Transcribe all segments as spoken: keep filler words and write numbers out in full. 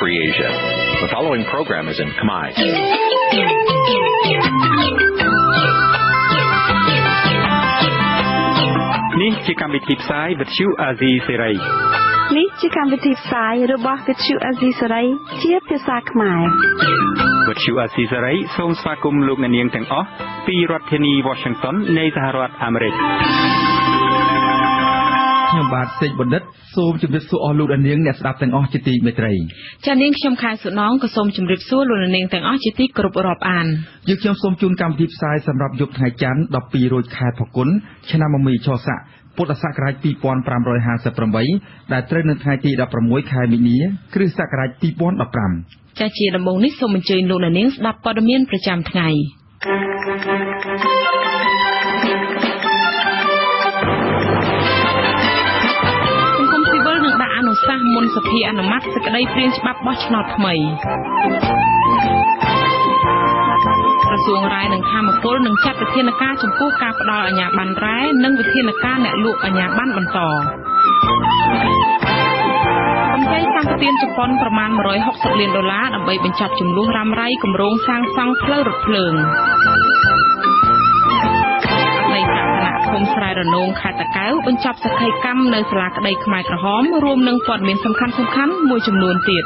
Free Asia. The following program is in Khmer. នេះជាកម្មវិធីផ្សាយវិទ្យុអាស៊ីសេរីនេះជាកម្មវិធីផ្សាយរបស់វិទ្យុអាស៊ីសេរីជាភាសាខ្មែរវិទ្យុអាស៊ីសេរីសូមស្វាគមន៍លោកអ្នកនាងទាំងអស់ពីរដ្ឋធានី Washington នៃសហរដ្ឋអាមេរិកខ្ញុំបាទសេចបណ្ឌិតសូមជម្រាបសួរអស់លោកអ្នកនាងអ្នកស្ដាប់ទាំងអស់ជាទីមេត្រីចា៎នាងខ្ញុំខែសុណងក៏សូមជម្រាបសួរលោកអ្នកនាងទាំងអស់ជាទីគោរពរាប់អានយើងខ្ញុំសូមជូនកម្មវិធីផ្សាយសម្រាប់យប់ថ្ងៃច័ន្ទដប់ពីររោចខែផល្គុនឆ្នាំមមីឆស័កពុទ្ធសករាជពីរពាន់ប្រាំរយហាសិបប្រាំបីដែលត្រូវនៅថ្ងៃទីដប់ប្រាំមួយខែមីនា គ្រិស្តសករាជពីរពាន់ដប់ប្រាំចា៎ជាដំបូងនេះសូមអញ្ជើញលោកអ្នកនាងស្ដាប់ព័ត៌មានប្រចាំថ្ងៃអនុសាសន៍មុនសភាអនុម័តសេចក្តីព្រាងច្បាប់បោះឆ្នោតថ្មីក្រសួងរាយនឹងធម្មពលនឹងចាត់វិធានការចំពោះការផ្ដល់អាជ្ញាប័ណ្ណរ៉ែនិងវិធានការអ្នកលក់អាជ្ញាប័ណ្ណបន្តកម្ចីសម្បទានជប៉ុនប្រមាណមួយរយហុកសិបលានដុល្លារដើម្បីបញ្ចប់ចំនួនរ៉ាំរ៉ៃគម្រោងសាងសង់ផ្លូវរថភ្លើងឃុំស្រែរនងខេត្តតាកែវបញ្ចប់សក្ខីកម្មនៅសាលាក្តីខ្មែរក្រហមរួមនឹងព័ត៌មានសំខាន់សំខាន់មួយចំនួនទៀត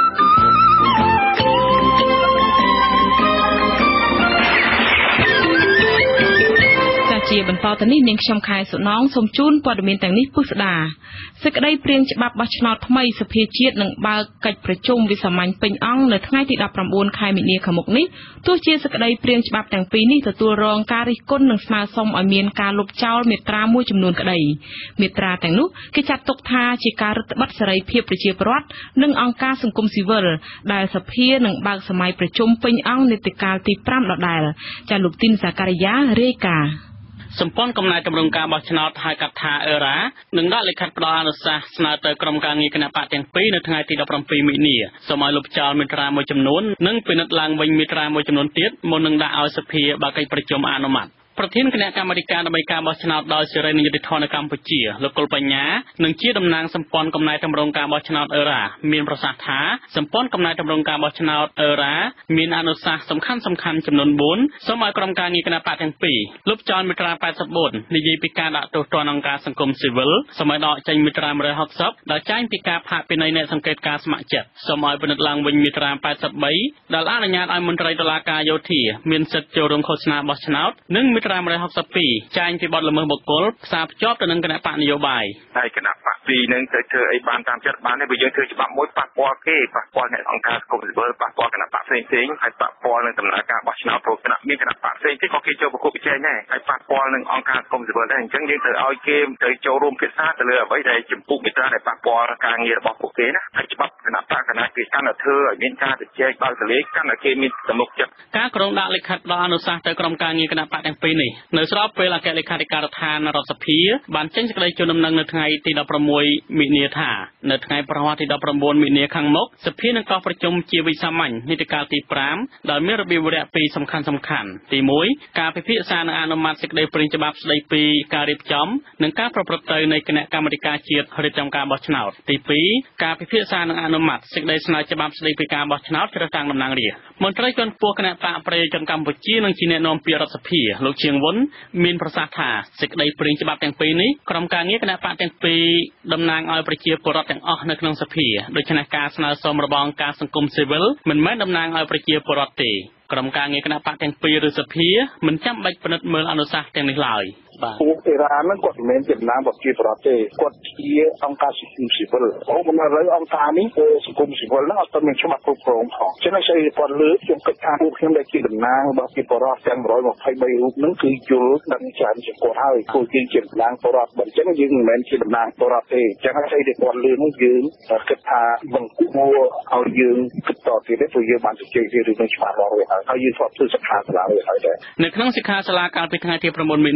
ជាបន្តទៅនេះនាងខ្ញុំខែសុណងសូមជូនព័ត៌មានទាំងនេះពុស្ដាសេចក្តីព្រាងច្បាប់បោះឆ្នោតថ្មីសភាជាតិនឹងបើកកិច្ចប្រជុំវិសាមញ្ញពេញអង្គនៅថ្ងៃទីដប់ប្រាំបួនខែមីនាខាងមុខនេះទោះជាសេចក្តីព្រាងច្បាប់ទាំងពីរនេះទទួលរងការរិះគន់និងស្នើសុំឲ្យមានការលុបចោលមាត្រាមួយចំនួនក្តីមាត្រាទាំងនោះគេចាត់ទុកថាជាការរឹតបន្តឹងសេរីភាពប្រជាពលរដ្ឋនិងអង្គការសង្គមស៊ីវិលដែលសភានឹងបើកសម័យប្រជុំពេញអង្គនីតិកាលទីប្រាំដដែលចាលោកទីនសាការីយ៉ារាយការណ៍សម្ព័ន្ធកំណែតម្រង់ការបោះឆ្នោតហៅកាត់ថាអឺរ៉ានឹងដាក់លិខិតផ្ដល់អនុសាសន៍ស្នើទៅក្រុមការងារគណៈបកទាំងពីរនៅថ្ងៃទីដប់ប្រាំពីរមីនាសូមឲ្យលុបចោលមាត្រាមួយចំនួននិងពិនិត្យឡើងវិញមាត្រាមួយចំនួនទៀតមុននឹងដាក់ឲ្យសភាបើកកិច្ចប្រជុំអនុម័តប្រធានគណៈកម្មាធិការដើម្បីការបោះឆ្នោតដោយសេរីនិងយុត្តិធម៌នៅកម្ពុជាលោកកុលបញ្ញានិងជាតំណាងសម្ព័ន្ធកំណែតម្រង់ការបោះឆ្នោតអឺរ៉ាមានប្រសាសន៍ថាសម្ព័ន្ធកំណែតម្រង់ការបោះឆ្នោតអឺរ៉ាមានអនុសាសន៍សំខាន់សំខាន់ចំនួនបួនសូមឲ្យក្រុមការងារគណៈបកទាំងពីរលុបចោលមាត្រាប៉ែតសិបបួននិយាយពីការដាក់ទោសទណ្ឌអង្គការសង្គមស៊ីវិលសូមឲ្យដកចេញមាត្រាមួយរយហុកសិបដែលចែងពីការផាកពិន័យអ្នកសង្កេតការស្ម័គ្រចិត្តសូមឲ្យពិនិត្យឡើងវិញមាត្រាប៉ែតសិបបីដែលអនុញ្ញាតឲ្យមន្ត្រីតុលាការយោធាមានសិទ្ធិចូលរួមឃោសនាបោះឆ្នោតនិងមាត្រាមួយរយហុកសិបពីរចែងពីបទល្មើសបុគ្គលផ្សារភ្ជាប់ទៅនឹងគណៈបកនយោបាយហើយគណៈបកពីរនឹងទៅធ្វើអីបានតាមចិត្តបានទេបើយើងធ្វើច្បាប់មួយប៉ះពាល់គេប៉ះពាល់អ្នកអង្គការសង្គមស៊ីវិលប៉ះពាល់គណៈបកផ្សេងផ្សេងហើយប៉ះពាល់នឹងដំណើរការបោះឆ្នោតព្រោះគណៈមានគណៈបកផ្សេងទៀតក៏គេចូលប្រគល់ប្រជែងដែរហើយប៉ះពាល់នឹងអង្គការសង្គមស៊ីវិលដែរអញ្ចឹងយើងត្រូវឲ្យគេទៅចូលរួមពិសាទៅលើអ្វីដែលចំពោះមេត្រាដែលប៉ះពាល់ការងាររបស់ពួកគេណាហើយច្បាប់គណៈបកគណៈគេកាន់តែធ្វើឲ្យមានការជជែកបើកទលេកាន់តែគេមានទំនុកចិត្តការក្រុងដាក់លិខិតដល់អនុសាសន៍ទៅក្រុមការងារគណៈបកទាំងពីរនេះនៅស្របពេលអគ្គលេខាធិការដ្ឋានរដ្ឋសភាបានចេញសេចក្តីជូនដំណឹងនៅថ្ងៃទីដប់ប្រាំមួយមីនាថានៅថ្ងៃប្រហ័សទីដប់ប្រាំបួនមីនាខាងមុខសភានឹងកោះប្រជុំជាវិសាមញ្ញនីតិកាលទីប្រាំដែលមានរបៀបវរៈពីរសំខាន់សំខាន់ទីមួយការពិភាក្សានិងអនុម័តសេចក្តីព្រាងច្បាប់ស្តីពីការរៀបចំនិងការប្រព្រឹត្តទៅនៃគណៈកម្មាធិការជាតិរៀបចំការបោះឆ្នោតទីពីរការពិភាក្សានិងអនុម័តសេចក្តីស្នើច្បាប់ស្តីពីការបោះឆ្នោតជ្រើសតាំងតំណាងរាស្ត្រមន្ត្រីជាន់ខ្ពស់គណៈបកប្រជាជនកម្ពុជានិងជាអ្នកនាំពាក្យរដ្ឋសភាលោកជាងវុនមានប្រសាសន៍ថាសេចក្តីព្រាងច្បាប់ទាំងពីរនេះក្រុមការងារគណៈបកទាំងពីរតំណាងឲ្យប្រជាពលរដ្ឋទាំងអស់នៅក្នុងសភាដូច្នេះការស្នើសុំរបស់អង្គការសង្គមស៊ីវិលមិនមែនតំណាងឲ្យប្រជាពលរដ្ឋទេក្រុមការងារគណៈបកទាំងពីរឬសភាមិនចាំបាច់ពិនិត្យមើលអនុសាសន៍ទាំងនេះឡើយបាទពួកអ៊ីរ៉ានហ្នឹងគាត់មិនមែនជាតំណាងប្រជាពលរដ្ឋទេគាត់ជាអង្គការសង្គមស៊ីវិលអូមិនឥឡូវអង្គការនេះសង្គមស៊ីវិលហ្នឹងអត់ទាន់មានច្បាប់គ្រប់គ្រងផងចឹងហើយគាត់លើកខ្ញុំគិតថាពួកខ្ញុំដែលជាតំណាងរបស់ប្រជាពលរដ្ឋទាំងមួយរយម្ភៃបីរូបហ្នឹងគឺយល់ដឹងច្រើនជាងគាត់ហើយពួកយើងជាតំណាងពលរដ្ឋបើអញ្ចឹងយើងមិនមែនជាតំណាងពលរដ្ឋទេចឹងហើយតែគាត់លើកហ្នឹងយើងគិតថាមិនគួរឲ្យយើងគិតតទៀតទេព្រោះយើងបានជជែកគ្នារឿងនេះច្បាស់លាស់ហើយហើយយើងធ្លាប់ធ្វើសិក្ខាសាលារួចហើយដែរនៅក្នុងសិក្ខាសាលាកាលពីថ្ងៃទីប្រាំបួនមីនានោះ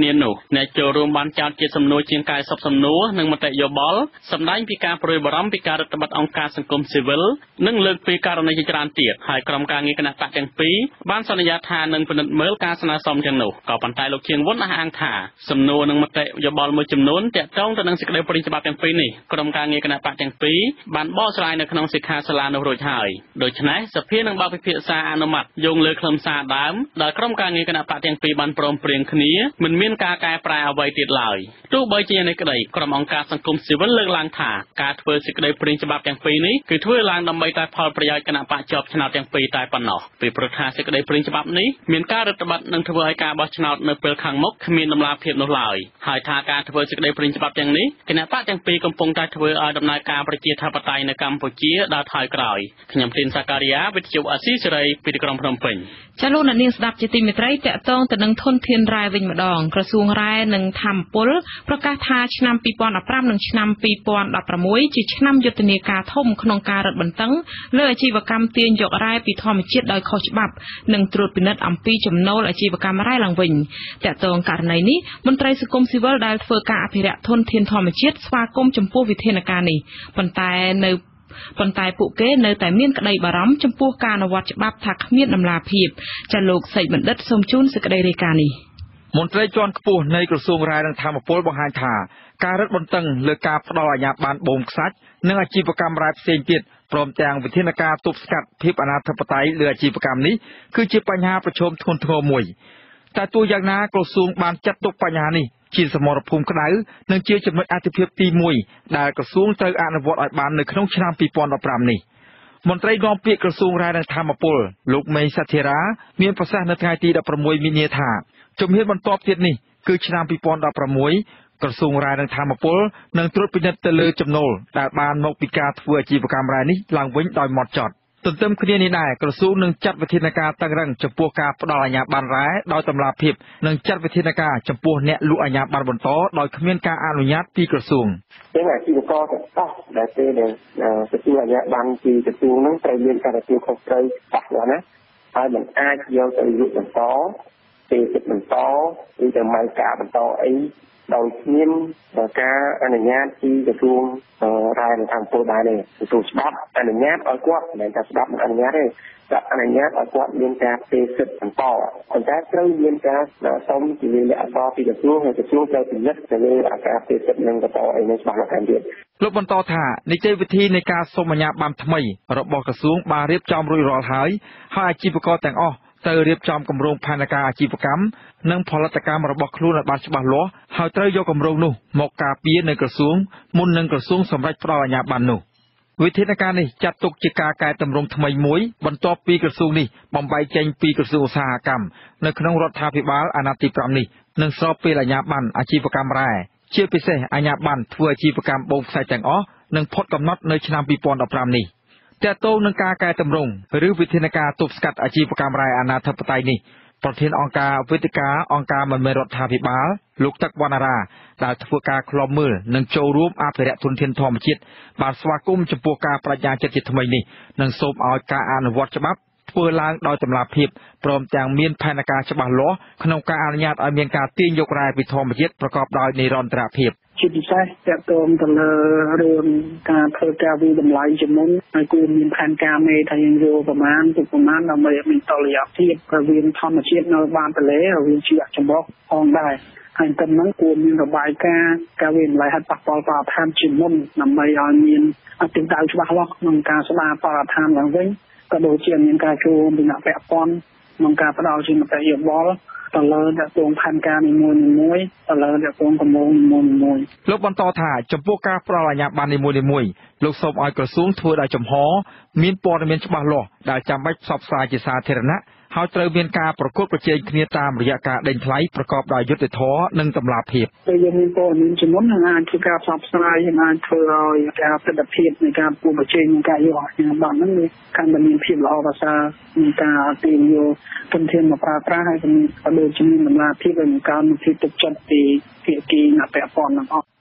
អ្នកចូលរួមបានចោទជាសំណួរជាងកាយសពសំណួរនិងមតិយោបល់សម្ដែងពីការព្រួយបារម្ភពីការរដ្ឋបတ်អង្គការសង្គមស៊ីវិលនិងលើកពីករណីជាច្រើនទៀតហើយក្រុមការងារគណៈបកទាំងពីរបានសន្យាថានឹងពិនិត្យមើលការស្នើសុំទាំងនោះក៏ប៉ុន្តែលោកជាងវុនអះអាងថាសំណួរនិងមតិយោបល់មួយចំនួនទាក់ទងទៅនឹងសេចក្តីព្រាងច្បាប់ទាំងពីរនេះក្រុមការងារគណៈបកទាំងពីរបានបកស្រាយនៅក្នុងសិក្ខាសាលានោះរួចហើយដូច្នេះសភានឹងបើកពិភាក្សាអនុម័តយោងលើខ្លឹមសារដើមដែលក្រុមការងារគណៈបកទាំងពីរបានព្រមព្រៀងគ្នាមិនមានការកែប្រែអ្វីទៀតឡើយទោះបីជាយ៉ាងនេះក្តីក្រុមអង្គការសង្គមស៊ីវិលលើកឡើងថាការធ្វើសេចក្តីព្រាងច្បាប់ទាំងពីរនេះគឺធ្វើឡើងដើម្បីតែផលប្រយោជន៍គណៈបកជាប់ឆ្នោតទាំងពីរតែប៉ុណ្ណោះពីព្រោះថាសេចក្តីព្រាងច្បាប់នេះមានការរដ្ឋបတ်នឹងធ្វើឲ្យការបោះឆ្នោតនៅពេលខាងមុខគ្មានដំណាភាពនោះឡើយហើយថាការធ្វើសេចក្តីព្រាងច្បាប់ទាំងនេះគណៈបកទាំងពីរកំពុងតែធ្វើឲ្យដំណើរការប្រជាធិបតេយ្យនៅកម្ពុជាដើរថយក្រោយខ្ញុំទីនសាការីយ៉ាវិទ្យុអាស៊ីសេរីពីក្រុងភ្នំពេញចាលោកអ្នកនាងស្ដាប់ជាទីមេត្រីតកតងទៅនឹងធនធានរ៉ែវិញម្ដងក្រសួងរ៉ែនិងធម្មពលប្រកាសថាឆ្នាំពីរពាន់ដប់ប្រាំនិងឆ្នាំពីរពាន់ដប់ប្រាំមួយជាឆ្នាំយុទ្ធនាការធំក្នុងការរឹតបន្តឹងលើអាជីវកម្មទាញយករ៉ែពីធម្មជាតិដោយខុសច្បាប់និងត្រួតពិនិត្យអំពីចំណូលអាជីវកម្មរ៉ែឡើងវិញតកតងករណីនេះមន្ត្រីសង្គមស៊ីវិលដែលធ្វើការអភិរក្សធនធានធម្មជាតិស្វាគមន៍ចំពោះវិធានការនេះប៉ុន្តែនៅប៉ុន្តែពួកគេនៅតែមានក្តីបារម្ភចំពោះការអនុវត្តច្បាប់ថាគ្មានដំណាភាពចាលោកសេចបណ្ឌិតសូមជូនសេចក្តីរាយការណ៍នេះមន្ត្រីជាន់ខ្ពស់នៃក្រសួងរ៉ែនិងធម្មពលបង្ហាញថាការរឹតបន្តឹងលើការផ្ដល់អាជ្ញាប័ណ្ណបូមខ្សាច់និងអាជីវកម្មរ៉ែផ្សេងទៀតព្រមទាំងវិធានការទប់ស្កាត់ភាពអនាធិបតេយ្យលើអាជីវកម្មនេះគឺជាបញ្ហាប្រឈមធ្ងន់ធ្ងរមួយតែទោះយ៉ាងណាក្រសួងបានចាត់ទុកបញ្ហានេះជាសមរភូមិក្តៅនិងជាចំណុចអាទិភាពទីមួយដែលក្រសួងត្រូវអនុវត្តឲ្យបាននៅក្នុងឆ្នាំពីរពាន់ដប់ប្រាំនេះមន្ត្រីនាំពាក្យក្រសួងរ៉ែនិងធម្មពលលោកមេសាធិរាមានប្រសាសន៍នៅថ្ងៃទីដប់ប្រាំមួយមីនាថាជំហានបន្ទាប់ទៀតនេះគឺឆ្នាំពីរពាន់ដប់ប្រាំមួយក្រសួងរ៉ែនិងធម្មពលនឹងត្រួតពិនិត្យទៅលើចំណូលដែលបានមកពីការធ្វើអាជីវកម្មរ៉ែនេះឡើងវិញដោយហ្មត់ចត់ទន្ទឹមគ្នានេះដែរក្រសួងនឹងចាត់វិធានការតឹងរ៉ឹងចំពោះការផ្ដល់អាជ្ញាប័ណ្ណរ៉ែដោយតម្លាភាពនិងចាត់វិធានការចំពោះអ្នកលក់អាជ្ញាប័ណ្ណបន្តដោយគ្មានការអនុញ្ញាតពីក្រសួងទាំងអាជីវករទាំងអស់ដែលទេដែលទទួលអាជ្ញាប័ណ្ណពីក្រសួងនឹងត្រូវមានការទទួលខុសត្រូវច្បាស់លាស់ណាហើយមិនអាចយកទៅលក់បន្តពេលទឹកបន្តឬទៅម៉ៅការបន្តអីដោយគ្មានការអនុញ្ញាតពីក្រសួងរ៉ែនិងធម្មពលដែរទេក្រសួងច្បាប់អនុញ្ញាតឲ្យគាត់មិនមែនថាច្បាប់មិនអនុញ្ញាតទេតែអនុញ្ញាតឲ្យគាត់មានការពេលសិទ្ធិបន្តប៉ុន្តែត្រូវមានការសុំជាលក្ខអក្សរពីក្រសួងហើយក្រសួងត្រូវពិនិត្យទៅលើអាការពេលសិទ្ធិនិងបន្តអីនេះច្បាស់បន្ថែមទៀតលោកបន្តថានីតិវិធីនៃការសុំអាជ្ញាប័ណ្ណថ្មីរបស់ក្រសួងបានរៀបចំរួចរាល់ហើយហើយអាជីវករទាំងអស់ត្រូវរៀបចំគម្រោងផែនការអាជីវកម្មនិងផលិតកម្មរបស់ខ្លួនឲ្យបានច្បាស់លាស់ហើយត្រូវយកគម្រោងនោះមកការពារនៅក្រសួងមុននឹងក្រសួងសម្រេចផ្ដល់អាជ្ញាប័ណ្ណនោះវិធានការនេះចាត់ទុកជាការកែតម្រង់ថ្មីមួយបន្ទាប់ពីក្រសួងនេះបំបែកចេញពីក្រសួងឧស្សាហកម្មនៅក្នុងរដ្ឋាភិបាលអាណត្តិទីប្រាំនេះនឹងស្របពេលអាជ្ញាប័ណ្ណអាជីវកម្មរ៉ែជាពិសេសអាជ្ញាប័ណ្ណធ្វើអាជីវកម្មបូមខ្សាច់ទាំងអស់នឹងផុតកំណត់នៅឆ្នាំពីរពាន់ដប់ប្រាំនេះទាក់ទងនឹងការកែតម្រង់ឬវិធានការទប់ស្កាត់អាជីវកម្មរ៉ែអនាធិបតេយ្យនេះប្រធានអង្គការវេទិកាអង្គការមិនមែនរដ្ឋាភិបាលលោកទឹកវណ្ណារាដែលធ្វើការឃ្លាំមើលនិងចូលរួមអភិរក្សធនធានធម្មជាតិបានស្វាគមន៍ចំពោះការបដិញ្ញាចិត្តជាថ្មីនេះនិងសូមឲ្យការអនុវត្តច្បាប់ធ្វើឡើងដោយតម្លាភាពព្រមទាំងមានផែនការច្បាស់លាស់ក្នុងការអនុញ្ញាតឲ្យមានការទាញយករ៉ែពីធម្មជាតិប្រកបដោយនិរន្តរភាពជាពិសេសតកតងទៅលើរឿងការធ្វើការវិតម្លៃជាមុនហើយគួរមានផែនការមេថាយើងយកប្រមាណទុកប្រមាណដើម្បីឲ្យមានតុល្យភាពរវាងធម្មជាតិនៅបានទន្លេរវាងជីវៈចម្រុះផងដែរហើយតែហ្នឹងគួរមានរបាយការណ៍ការវិតម្លៃហេតុប៉ះពាល់បរិស្ថានជាមុនដើម្បីឲ្យមានអតិថិជនច្បាស់លាស់ក្នុងការស្ដារបរិស្ថានឡើងវិញក៏ដូចជាមានការចូលរួមពីអ្នកពាក់ព័ន្ធក្នុងការផ្ដល់ជាមតិយោបល់ទៅលើអ្នកទងផែនការនីមួយៗទៅលើអ្នកទងគម្រោងនីមួយៗលោកបន្តថាចំពោះការផ្ដល់អាជ្ញាប័ណ្ណនីមួយៗលោកសូមឲ្យក្រសួងធ្វើដោយចំហមានព័ត៌មានច្បាស់លាស់ដែលចាំបាច់ផ្សព្វផ្សាយជាសាធារណៈហើយត្រូវមានការប្រកួតប្រជែងគ្នាតាមរយៈការដេញថ្លៃប្រកបដោយយុត្តិធម៌និងតម្លាភាពពេលយើងមានព័ត៌មានជាមុននឹងអាចធ្វើការផ្សព្វផ្សាយយើងអាចធ្វើឲ្យការប្រតិភិបនៃការប្រកួតប្រជែងនៃការយកអាជ្ញាប័ណ្ណហ្នឹងវាកាន់តែមានភាពល្អប្រសើរមានការទាញយកធនធានមកប្រើប្រាស់ហើយក៏ដូចជាមានតម្លាភាពនិងការមានភាពទុកចិត្តពីភាគីអ្នកពាក់ព័ន្ធទាំងអស់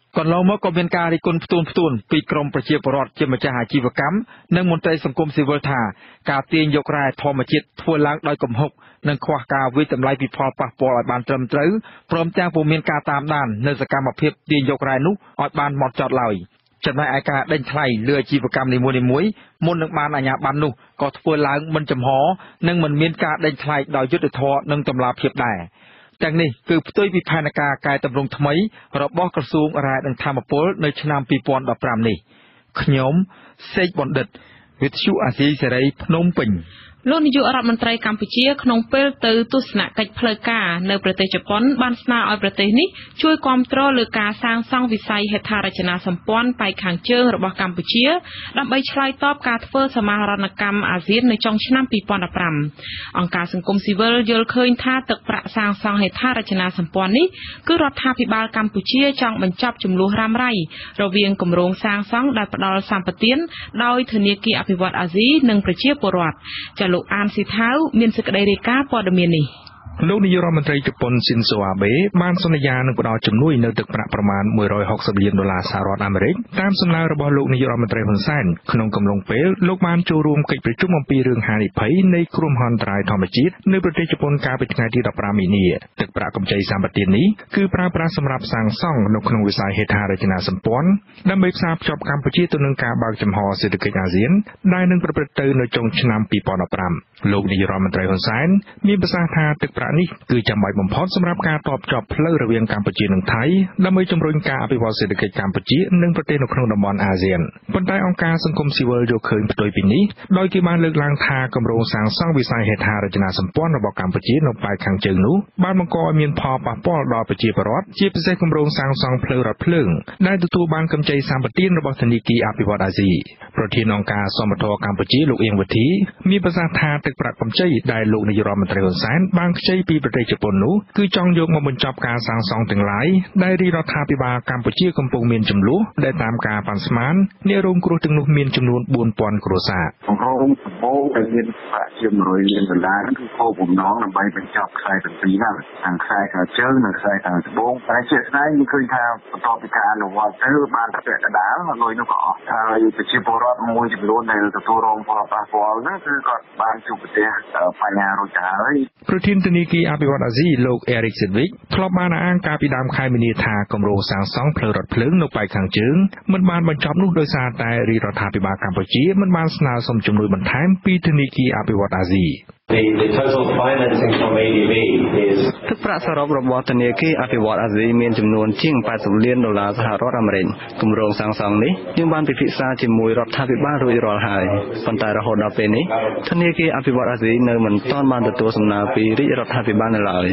ก่อนลงមកក៏មានការរិះគន់ផ្ទួនផ្ទួនពីក្រមប្រជាពលរដ្ឋជាម្ចាស់អាជីវកម្មនិងមន្ត្រីសង្គមស៊ីវិលថាការទាញយករ៉ែធម្មជាតិធ្វើឡើងដោយកំហុកនិងខ្វះការវិតម្លៃពីផលប៉ះពាល់ឲ្យបានត្រឹមត្រូវព្រមទាំងពុំមានការតាមដាននៅសកម្មភាពទាញយករ៉ែនោះឲ្យបានហ្មត់ចត់ឡើយចំណែកឯការដេញថ្លៃលើអាជីវកម្មនីមួយៗមុននឹងបានអាជ្ញាប័ណ្ណនោះក៏ធ្វើឡើងមិនចំហនិងមិនមានការដេញថ្លៃដោយយុត្តិធម៌និងតម្លាភាពដែរទាំងនេះគឺផ្ទុយពីផែនការកែតម្រង់ថ្មីរបស់ក្រសួងរ៉ែនិងធម្មពលនៅឆ្នាំពីរពាន់ដប់ប្រាំនេះខ្ញុំសេកបណ្ឌិតវិទ្យុអាស៊ីសេរីភ្នំពេញលោកនាយករដ្ឋមន្ត្រីកម្ពុជាក្នុងពេលទៅទស្សនកិច្ចផ្លូវការនៅប្រទេសជប៉ុនបានស្នើឲ្យប្រទេសនេះជួយគាំទ្រលើការសាងសង់វិស័យហេដ្ឋារចនាសម្ព័ន្ធប៉ែកខាងជើងរបស់កម្ពុជាដើម្បីឆ្លើយតបការធ្វើសមាហរណកម្មអាស៊ាននៅចុងឆ្នាំពីរពាន់ដប់ប្រាំអង្គការសង្គមស៊ីវិលយល់ឃើញថាទឹកប្រាក់សាងសង់ហេដ្ឋារចនាសម្ព័ន្ធនេះគឺរដ្ឋាភិបាលកម្ពុជាចង់បញ្ចប់ចំនួនរ៉ាំរ៉ៃរវាងគម្រោងសាងសង់ដែលផ្ដល់សម្បទានដោយធនាគារអភិវឌ្ឍន៍អាស៊ីនិងប្រជាពលរដ្ឋលោកអានស៊ីថាវមានសេចក្តីរាយការណ៍ព័ត៌មាននេះលោកនាយករដ្ឋមន្ត្រីជប៉ុនស៊ីនសូអាបេបានសន្យានឹងផ្ដល់ជំនួយនៅទឹកប្រាក់ប្រមាណមួយរយហកសិបលានដុល្លារសហរដ្ឋអាមេរិកតាមសំណើរបស់លោកនាយករដ្ឋមន្ត្រីហ៊ុនសែនក្នុងកំឡុងពេលលោកបានចូលរួមកិច្ចប្រជុំអំពីរឿងហានិភ័យនៃគ្រោះមហន្តរាយធម្មជាតិនៅប្រទេសជប៉ុនកាលពីថ្ងៃទីដប់ប្រាំមីនាទឹកប្រាក់កម្ចីសម្បត្តិនេះគឺប្រើប្រាស់សម្រាប់សាងសង់នៅក្នុងវិស័យហេដ្ឋារចនាសម្ព័ន្ធដើម្បីផ្សារភ្ជាប់កម្ពុជាទៅនឹងការបើកចំហសេដ្ឋកិច្ចអាស៊ានដែលនឹងប្រព្រឹត្តទៅនៅចុងឆ្នាំពីរពាន់ដប់ប្រាំលោកនាយករដ្ឋមន្ត្រីហ៊ុនសែនមានប្រសាសន៍ថាទឹកប្រាក់នេះគឺចាំបាច់បំផុតសម្រាប់ការតបជាប់ផ្លូវរវាងកម្ពុជានិងថៃដើម្បីជំរុញការអភិវឌ្ឍសេដ្ឋកិច្ចកម្ពុជានិងប្រទេសនៅក្នុងតំបន់អាស៊ានប៉ុន្តែអង្គការសង្គមស៊ីវិលយល់ឃើញផ្ទុយពីនេះដោយគេបានលើកឡើងថាគម្រោងសាងសង់វិស័យហេដ្ឋារចនាសម្ព័ន្ធរបស់កម្ពុជានៅប៉ែកខាងជើងនោះបានបង្កឲ្យមានផលប៉ះពាល់ដល់ប្រជាពលរដ្ឋជាពិសេសគម្រោងសាងសង់ផ្លូវរថភ្លើងដែលទទួលបានកម្ចីសម្បទានរបស់ធនាគារអភិវឌ្ឍន៍អាស៊ីប្រធានអង្គការសមត្ថកិច្ចកម្ពុជាលោកអៀងវិធីមានប្រសាសន៍ថាទឹកប្រាក់កម្ចីដែលលោកនាយករដ្ឋមន្ត្រីហ៊ុនសែនបានខ្ចីពីប្រទេសជប៉ុននោះគឺចង់យកមកបញ្ចប់ការសាងសង់ទាំងឡាយដែលរាជរដ្ឋាភិបាលកម្ពុជាកំពុងមានចំនួនដែលតាមការប៉ាន់ស្មានអ្នករងគ្រោះទាំងនោះមានចំនួនបួនពាន់គ្រួសារអង្គរងសម្បូរដែលមានប្រាក់ជាមួយរយលានដុល្លារគឺគោលបំណងដើម្បីបញ្ចប់ខ្សែទាំងពីរហ្នឹងខាងខ្សែខាងជើងនិងខ្សែខាងត្បូងតែជាក់ស្ដែងមានឃើញថាបន្ទាប់ពីការអនុវត្តទៅបានតែពាក់កណ្ដាលលុយនោះក៏អស់ហើយប្រជាពលរដ្ឋមួយចំនួនដែលទទួលរងផលប៉ះពាល់ហ្នឹងគឺគាត់បានជួបប្រទះបញ្ហារួចទៅហើយប្រធានធនាគារអភិវឌ្ឍន៍អាស៊ីលោកអេរិកស៊ីវិកធ្លាប់បានអាងកាលពីដើមខែមីនាថាគម្រោងសាងសង់ផ្លូវរថភ្លើងនៅប៉ែកខាងជើងមិនបានបញ្ចប់នោះដោយសារតែរាជរដ្ឋាភិបាលកម្ពុជាមិនបានស្នើសុំជំនួយបន្ថែមពីធនាគារអភិវឌ្ឍន៍អាស៊ី The, the total financing from A D B is ទឹកប្រាក់សរុបរបស់ធនាគារអភិវឌ្ឍន៍អាស៊ីមានចំនួនជាងแปดสิบលានដុល្លារសហរដ្ឋអាមេរិកគម្រោងសាងសង់នេះយើងបានពិភាក្សាជាមួយរដ្ឋាភិបាលរួចរាល់ហើយប៉ុន្តែរហូតដល់ពេលនេះធនាគារអភិវឌ្ឍន៍អាស៊ីនៅមិនទាន់បានទទួលសំណើពីរាជរដ្ឋាភិបាលនៅឡើយ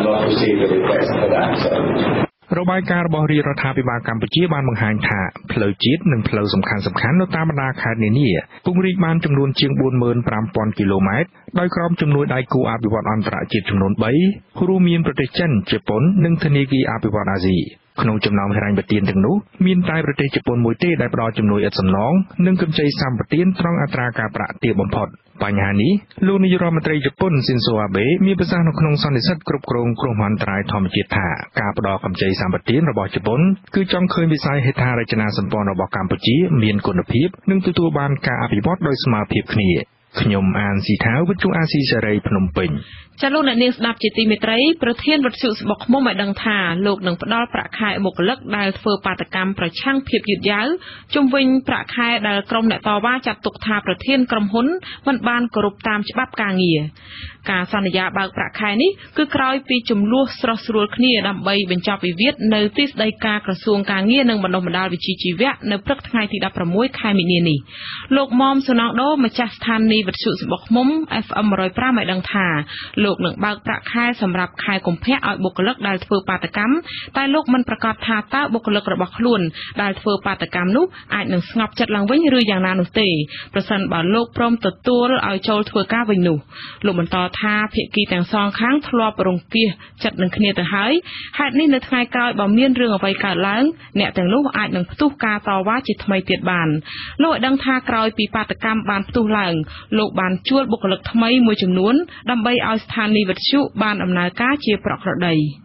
របាយការណ៍របស់រាជរដ្ឋាភិបាលកម្ពុជាបានបង្ហាញថាផ្លូវជាតិនិងផ្លូវសំខាន់ៗនៅតាមបណ្ដាខេត្តនានាពង្រីកបានចំនួនជាងបួនម៉ឺនប្រាំពាន់គីឡូម៉ែត្រដោយក្រុមជំនួយដៃគូអភិវឌ្ឍន៍អន្តរជាតិចំនួនបីរួមមានប្រទេសចិនជប៉ុននិងធនាគារអភិវឌ្ឍន៍អាស៊ីក្នុងចំណោមហិរញ្ញប្បទានទាំងនោះមានតែប្រទេសជប៉ុនមួយទេដែលផ្ដល់ជំនួយឥតសំណងនិងកម្ចីសម្បទានត្រង់អត្រាការប្រាក់ទាបបំផុតបញ្ហានេះលោកនាយករដ្ឋមន្ត្រីជប៉ុនស៊ីនសូអាបេមានប្រសាសន៍នៅក្នុងសន្និសីទគ្រប់គ្រងគ្រោះមហន្តរាយធម្មជាតិថាការផ្ដល់កម្ចីសម្បទានរបស់ជប៉ុនគឺចង់ឃើញវិស័យហេដ្ឋារចនាសម្ព័ន្ធរបស់កម្ពុជាមានគុណភាពនិងទទួលបានការអភិវឌ្ឍដោយស្មើភាពគ្នាខ្ញុំអានស៊ីថាវវិទ្យុអាស៊ីសេរីភ្នំពេញចាលោកអ្នកនាងស្ដាប់ជាទីមេត្រីប្រធានវិទ្យុស្បុកឃ្មុំឲ្យដឹងថាលោកនឹងផ្ដល់ប្រាក់ខែបុគ្គលិកដែលធ្វើបាតកម្មប្រឆាំងភាពយឺតយ៉ាវជុំវិញប្រាក់ខែដែលក្រុមអ្នកតវ៉ាចាត់ទុកថាប្រធានក្រុមហ៊ុនមិនបានគោរពតាមច្បាប់ការងារការសន្យាបើកប្រាក់ខែនេះគឺក្រោយពីចំនួនស្រស់ស្រួលគ្នាដើម្បីបញ្ចប់វិវាទនៅទីស្តីការក្រសួងការងារនិងបណ្ដុះបណ្ដាលវិជ្ជាជីវៈនៅព្រឹកថ្ងៃទីដប់ប្រាំមួយខែមីនានេះលោកមុំសុណងដូម្ចាស់ស្ថានីយ៍វិទ្យុស្បុកឃ្មុំ เอฟ เอ็ม หนึ่งศูนย์ห้า ឲ្យដឹងថាលោកនឹងបើកប្រាក់ខែសម្រាប់ខែកុម្ភៈឲ្យបុគ្គលិកដែលធ្វើបាតកម្មតែលោកមិនប្រកាសថាតើបុគ្គលិករបស់ខ្លួនដែលធ្វើបាតកម្មនោះអាចនឹងស្ងប់ចិត្តឡើងវិញឬយ៉ាងណានោះទេប្រសិនបើលោកព្រមទទួលឲ្យចូលធ្វើការវិញនោះលោកបន្តថាភាគីទាំងសងខាងធ្លាប់រង្គៀសចិត្តនឹងគ្នាទៅហើយហេតុនេះនៅថ្ងៃក្រោយបើមានរឿងអ្វីកើតឡើងអ្នកទាំងនោះអាចនឹងផ្ទុះការតវ៉ាជាថ្មីទៀតបានលោកឲ្យដឹងថាក្រោយពីបាតកម្មបានផ្ទុះឡើងលោកបានជួលបុគ្គលិកថ្មីមួយចំនួនដើម្បីឲ្យស្ថានីយ៍វិទ្យុបានដំណើរការជាប្រក្រតីប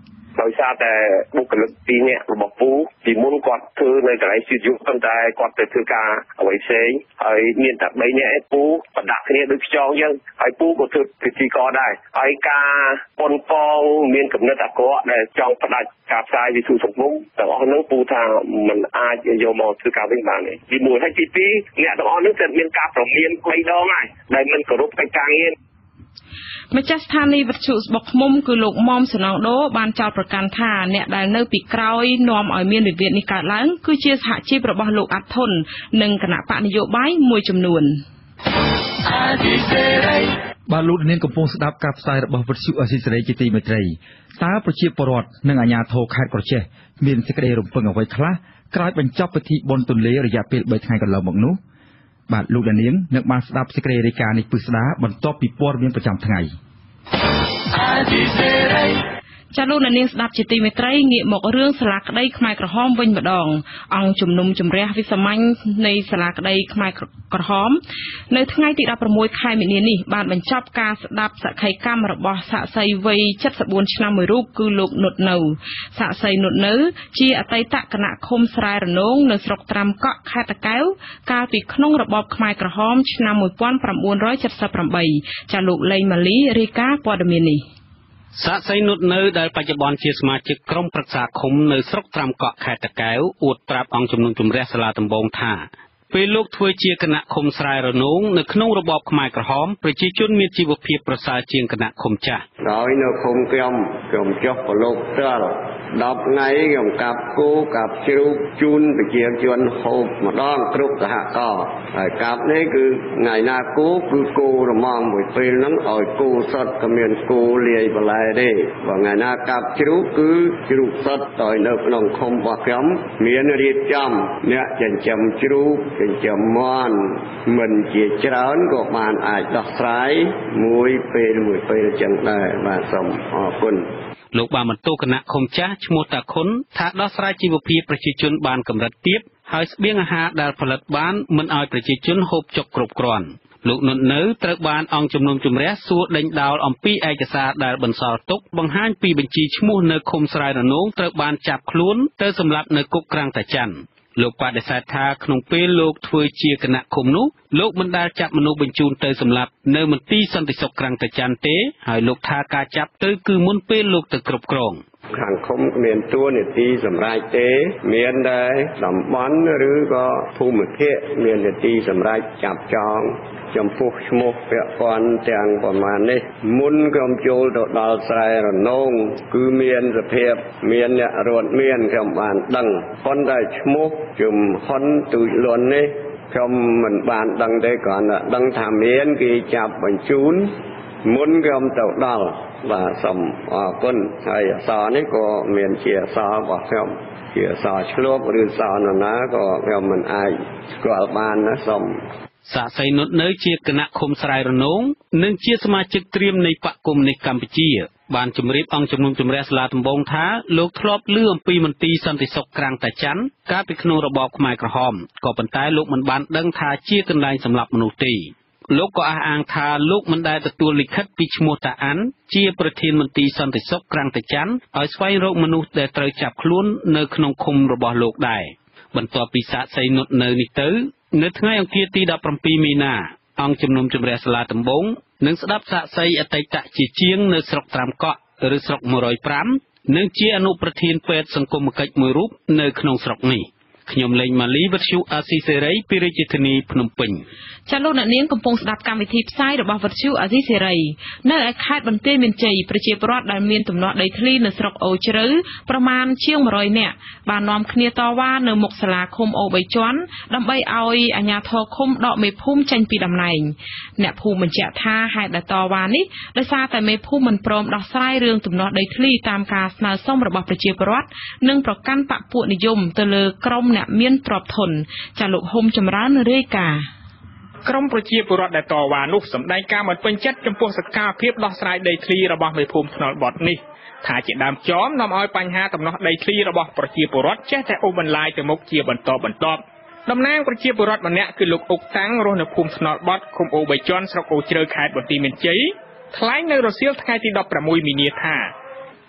ដោយសារតែបុគ្គលិកពីរនាក់របស់ពូពីមុនគាត់ធ្វើនៅកន្លែងជឿយុប៉ុន្តែគាត់ទៅធ្វើការអ្វីផ្សេងហើយមានតែបីនាក់ឯពូបដាក់គ្នាដូចខ្យងអញ្ចឹងហើយពូក៏ធ្វើពិធីករដែរហើយការប៉ុនប៉ងមានកំណត់អាក្រក់ដែលចង់ផ្ដាច់ការផ្សាយវិទ្យុសង្គមទាំងអស់ហ្នឹងពូថាมันអាចយកមកធ្វើការវិញបានទេទីមួយហើយទីពីរអ្នកទាំងអស់ហ្នឹងគឺមានការប្រមានបីដងហើយដែលមិនគោរពកិច្ចការងារម្ចាស់ស្ថានីយ៍វិទ្យុស្បុកឃ្មុំគឺលោកមុំសណងដូបានចោទប្រកាន់ថាអ្នកដែលនៅពីក្រោយនាំឲ្យមានវិវាទនេះកើតឡើងគឺជាសហជីពរបស់លោកអាត់ធុននិងគណៈបកនយោបាយមួយចំនួនបាទលោកនាងកំពុងស្ដាប់ការផ្សាយរបស់វិទ្យុអស៊ីសេរីជាទីមេត្រីតើប្រជាពលរដ្ឋនិងអាជ្ញាធរខេត្តក្រចេះមានសេចក្តីរំពឹងអ្វីខ្លះក្រោយបញ្ចប់ពិធីបុណ្យទន្លេរយៈពេលបីថ្ងៃកន្លងមកនោះបាទលោកនាងនឹងបានស្ដាប់សេចក្តីរាយការណ៍នេះពិស្ដាបន្ទាប់ពីព័ត៌មានប្រចាំថ្ងៃចាលោកនាងស្ដាប់ជាទីមេត្រីងាកមករឿងសាលាក្តីខ្មែរក្រហមវិញម្ដងអង្គជំនុំជម្រះវិសាមញ្ញនៃសាលាក្តីខ្មែរក្រហមនៅថ្ងៃទីដប់ប្រាំមួយខែមីនានេះបានបញ្ចប់ការស្ដាប់សក្ខីកម្មរបស់សាក្សីវ័យចិតសិបបួនឆ្នាំមួយរូបគឺលោកនុតនៅសាក្សីនុតនៅជាអតីតគណៈឃុំស្រែរនងនៅស្រុកត្រាំកក់ខេត្តតាកែវកាលពីក្នុងរបបខ្មែរក្រហមឆ្នាំmột nghìn chín trăm七十八ចាលោកលេងម៉ាលីរាយការណ៍ព័ត៌មាននេះសាក្សីនុតនៅដែលបច្ចុប្បន្នជាសមាជិកក្រុមប្រឹក្សាឃុំនៅស្រុកត្រាំកក់ខេត្តតាកែវអួតប្រាប់អង្គជំនុំជម្រះសាលាដំបងថាពេលលោកធ្វើជាគណៈឃុំស្រែរនងនៅក្នុងរបបខ្មែរក្រហមប្រជាជនមានជីវភាពប្រសើរជាងគណៈឃុំចាស់ដោយនៅឃុំខ្ញុំខ្ញុំចុះប្រឡូកផ្ទាល់ដប់ថ្ងៃខ្ញុំកាប់គោកាប់ជ្រូកជូនប្រជាជនហូបម្ដងគ្រប់សហករណ៍ហើយកាប់នេះគឺថ្ងៃណាគោគឺគោរមងមួយពេលហ្នឹងឲ្យគោសុទ្ធក៏មានគោលាយបន្លែទេបើថ្ងៃណាកាប់ជ្រូកគឺជ្រូកសុទ្ធដោយនៅក្នុងឃុំរបស់ខ្ញុំមានរៀបចំអ្នកចិញ្ចឹមជ្រូកចិញ្ចឹមមាន់មិនជាច្រើនក៏បានអាចដោះស្រាយមួយពេលមួយពេលចឹងដែរបាទសូមអរគុណលោកបានបន្ទោសគណៈឃុំចាស់ឈ្មោះតាខុនថាដោះស្រាយជីវភាពប្រជាជនបានកម្រិតទាបហើយស្បៀងអាហារដែលផលិតបានមិនឲ្យប្រជាជនហូបចុកគ្រប់គ្រាន់លោកនុននៅត្រូវបានអង្គជំនុំជម្រះសួរដេញដោលអំពីឯកសារដែលបន្សល់ទុកបង្ហាញពីបញ្ជីឈ្មោះនៅឃុំស្រែរនងត្រូវបានចាប់ខ្លួនទៅសម្លាប់នៅគុកក្រាំងតាច័ន្ទលោកបដិសេធថាក្នុងពេលលោកធ្វើជាគណៈឃុំនោះលោកមិនដែលចាប់មនុស្សបញ្ជូនទៅសម្លាប់នៅមន្ទីរសន្តិសុខក្រាំងតាច័ន្ទទេហើយលោកថាការចាប់ទៅគឺមុនពេលលោកទៅគ្រប់គ្រងខាងឃុំមានតួនាទីសម្រាប់ទេមានដែរតំបន់ឬក៏ភូមិភាគមាននាទីសម្រាប់ចាប់ចងចំពោះឈ្មោះពាក់ព័ន្ធទាំងប្រមាណនេះមុនខ្ញុំចូលទៅដល់ស្រែរនងគឺមានសភាពមានអ្នករត់មានខ្ញុំបានដឹងប៉ុន្តែឈ្មោះជំហ៊ុនទូចលន់នេះខ្ញុំមិនបានដឹងទេគ្រាន់តែដឹងថាមានគេចាប់បញ្ជូនមុនខ្ញុំទៅដល់បាទសូមអរគុណហើយអក្សរនេះក៏មានជាអក្សររបស់ខ្ញុំជាអក្សរឆ្លូបឬអក្សរនរណាក៏ខ្ញុំមិនអាចស្គាល់បានណាសូមសាក្សីនុតនៅជាគណៈឃុំស្រែរនងនិងជាសមាជិកត្រៀមនៃបកកុម្មុយនីសកម្ពុជាបានជម្រាបអង្គជំនុំជម្រះសាលាដំបងថាលោកធ្លាប់ឮអំពីមន្ទីរសន្តិសុខក្រាំងតាច័ន្ទកាលពីក្នុងរបបខ្មែរក្រហមក៏ប៉ុន្តែលោកមិនបានដឹងថាជាកន្លែងសម្លាប់មនុស្សទេលោកក៏អះអាងថាលោកមិនដែលទទួលលិខិតពីឈ្មោះតាអានជាប្រធានមន្ទីរសន្តិសុខក្រាំងតាច័ន្ទឲ្យស្វែងរកមនុស្សដែលត្រូវចាប់ខ្លួននៅក្នុងឃុំរបស់លោកដែរបន្ទាប់ពីសាក្សីនុតនៅនេះទៅនៅថ្ងៃអង្គារទីដប់ប្រាំពីរមីនាអង្គជំនុំជម្រះសាលាដំបងនឹងស្ដាប់សាក្សីអតីតជាជាងនៅស្រុកត្រាំកក់ឬស្រុកmột không nămនិងជាអនុប្រធានពេទ្យសង្គមគិច្ចមួយរូបនៅក្នុងស្រុកនេះខ្ញុំលេងម៉ាលីវិទ្យុអាស៊ីសេរីពីរាជធានីភ្នំពេញចាលោកអ្នកនាងកំពុងស្ដាប់កម្មវិធីផ្សាយរបស់វិទ្យុអាស៊ីសេរីនៅឯខេត្តបន្ទាយមានជ័យប្រជាពលរដ្ឋដែលមានទំនាស់ដីធ្លីនៅស្រុកអូជ្រៅប្រមាណជាងmột trămនាក់បាននាំគ្នាតវ៉ានៅមុខសាលាឃុំអូបីជាន់ដើម្បីឲ្យអាជ្ញាធរឃុំដកមេភូមិចេញពីតំណែងអ្នកភូមិបញ្ជាក់ថាហេតុដែលតវ៉ានេះដោយសារតែមេភូមិមិនព្រមដោះស្រាយរឿងទំនាស់ដីធ្លីតាមការស្នើសុំរបស់ប្រជាពលរដ្ឋនិងប្រកាន់បកពួកនិយមទៅលើក្រុមអ្នកមានទ្រព្យធនចាលោកហុំចម្រើនរាយការណ៍ក្រមប្រជាពលរដ្ឋដែលតវ៉ានោះសម្ដែងការមិនពេញចិត្តចំពោះសកម្មភាពដោះស្រាយដីធ្លីរបស់មេភូមិថ្នល់បត់នេះថាជាដើមចមនាំឲ្យបញ្ហាដំណោះដីធ្លីរបស់ប្រជាពលរដ្ឋចេះតែអូសបន្លាយទៅមុខជាបន្តបន្ទាប់តំណាងប្រជាពលរដ្ឋម្នាក់គឺលោកអុកតាំងរស់នៅភូមិថ្នល់បត់ឃុំអូបីជាន់ស្រុកអូជ្រៅខេត្តបន្ទាយមានជ័យថ្លែងនៅរសៀលថ្ងៃទីដប់ប្រាំមួយមីនាថា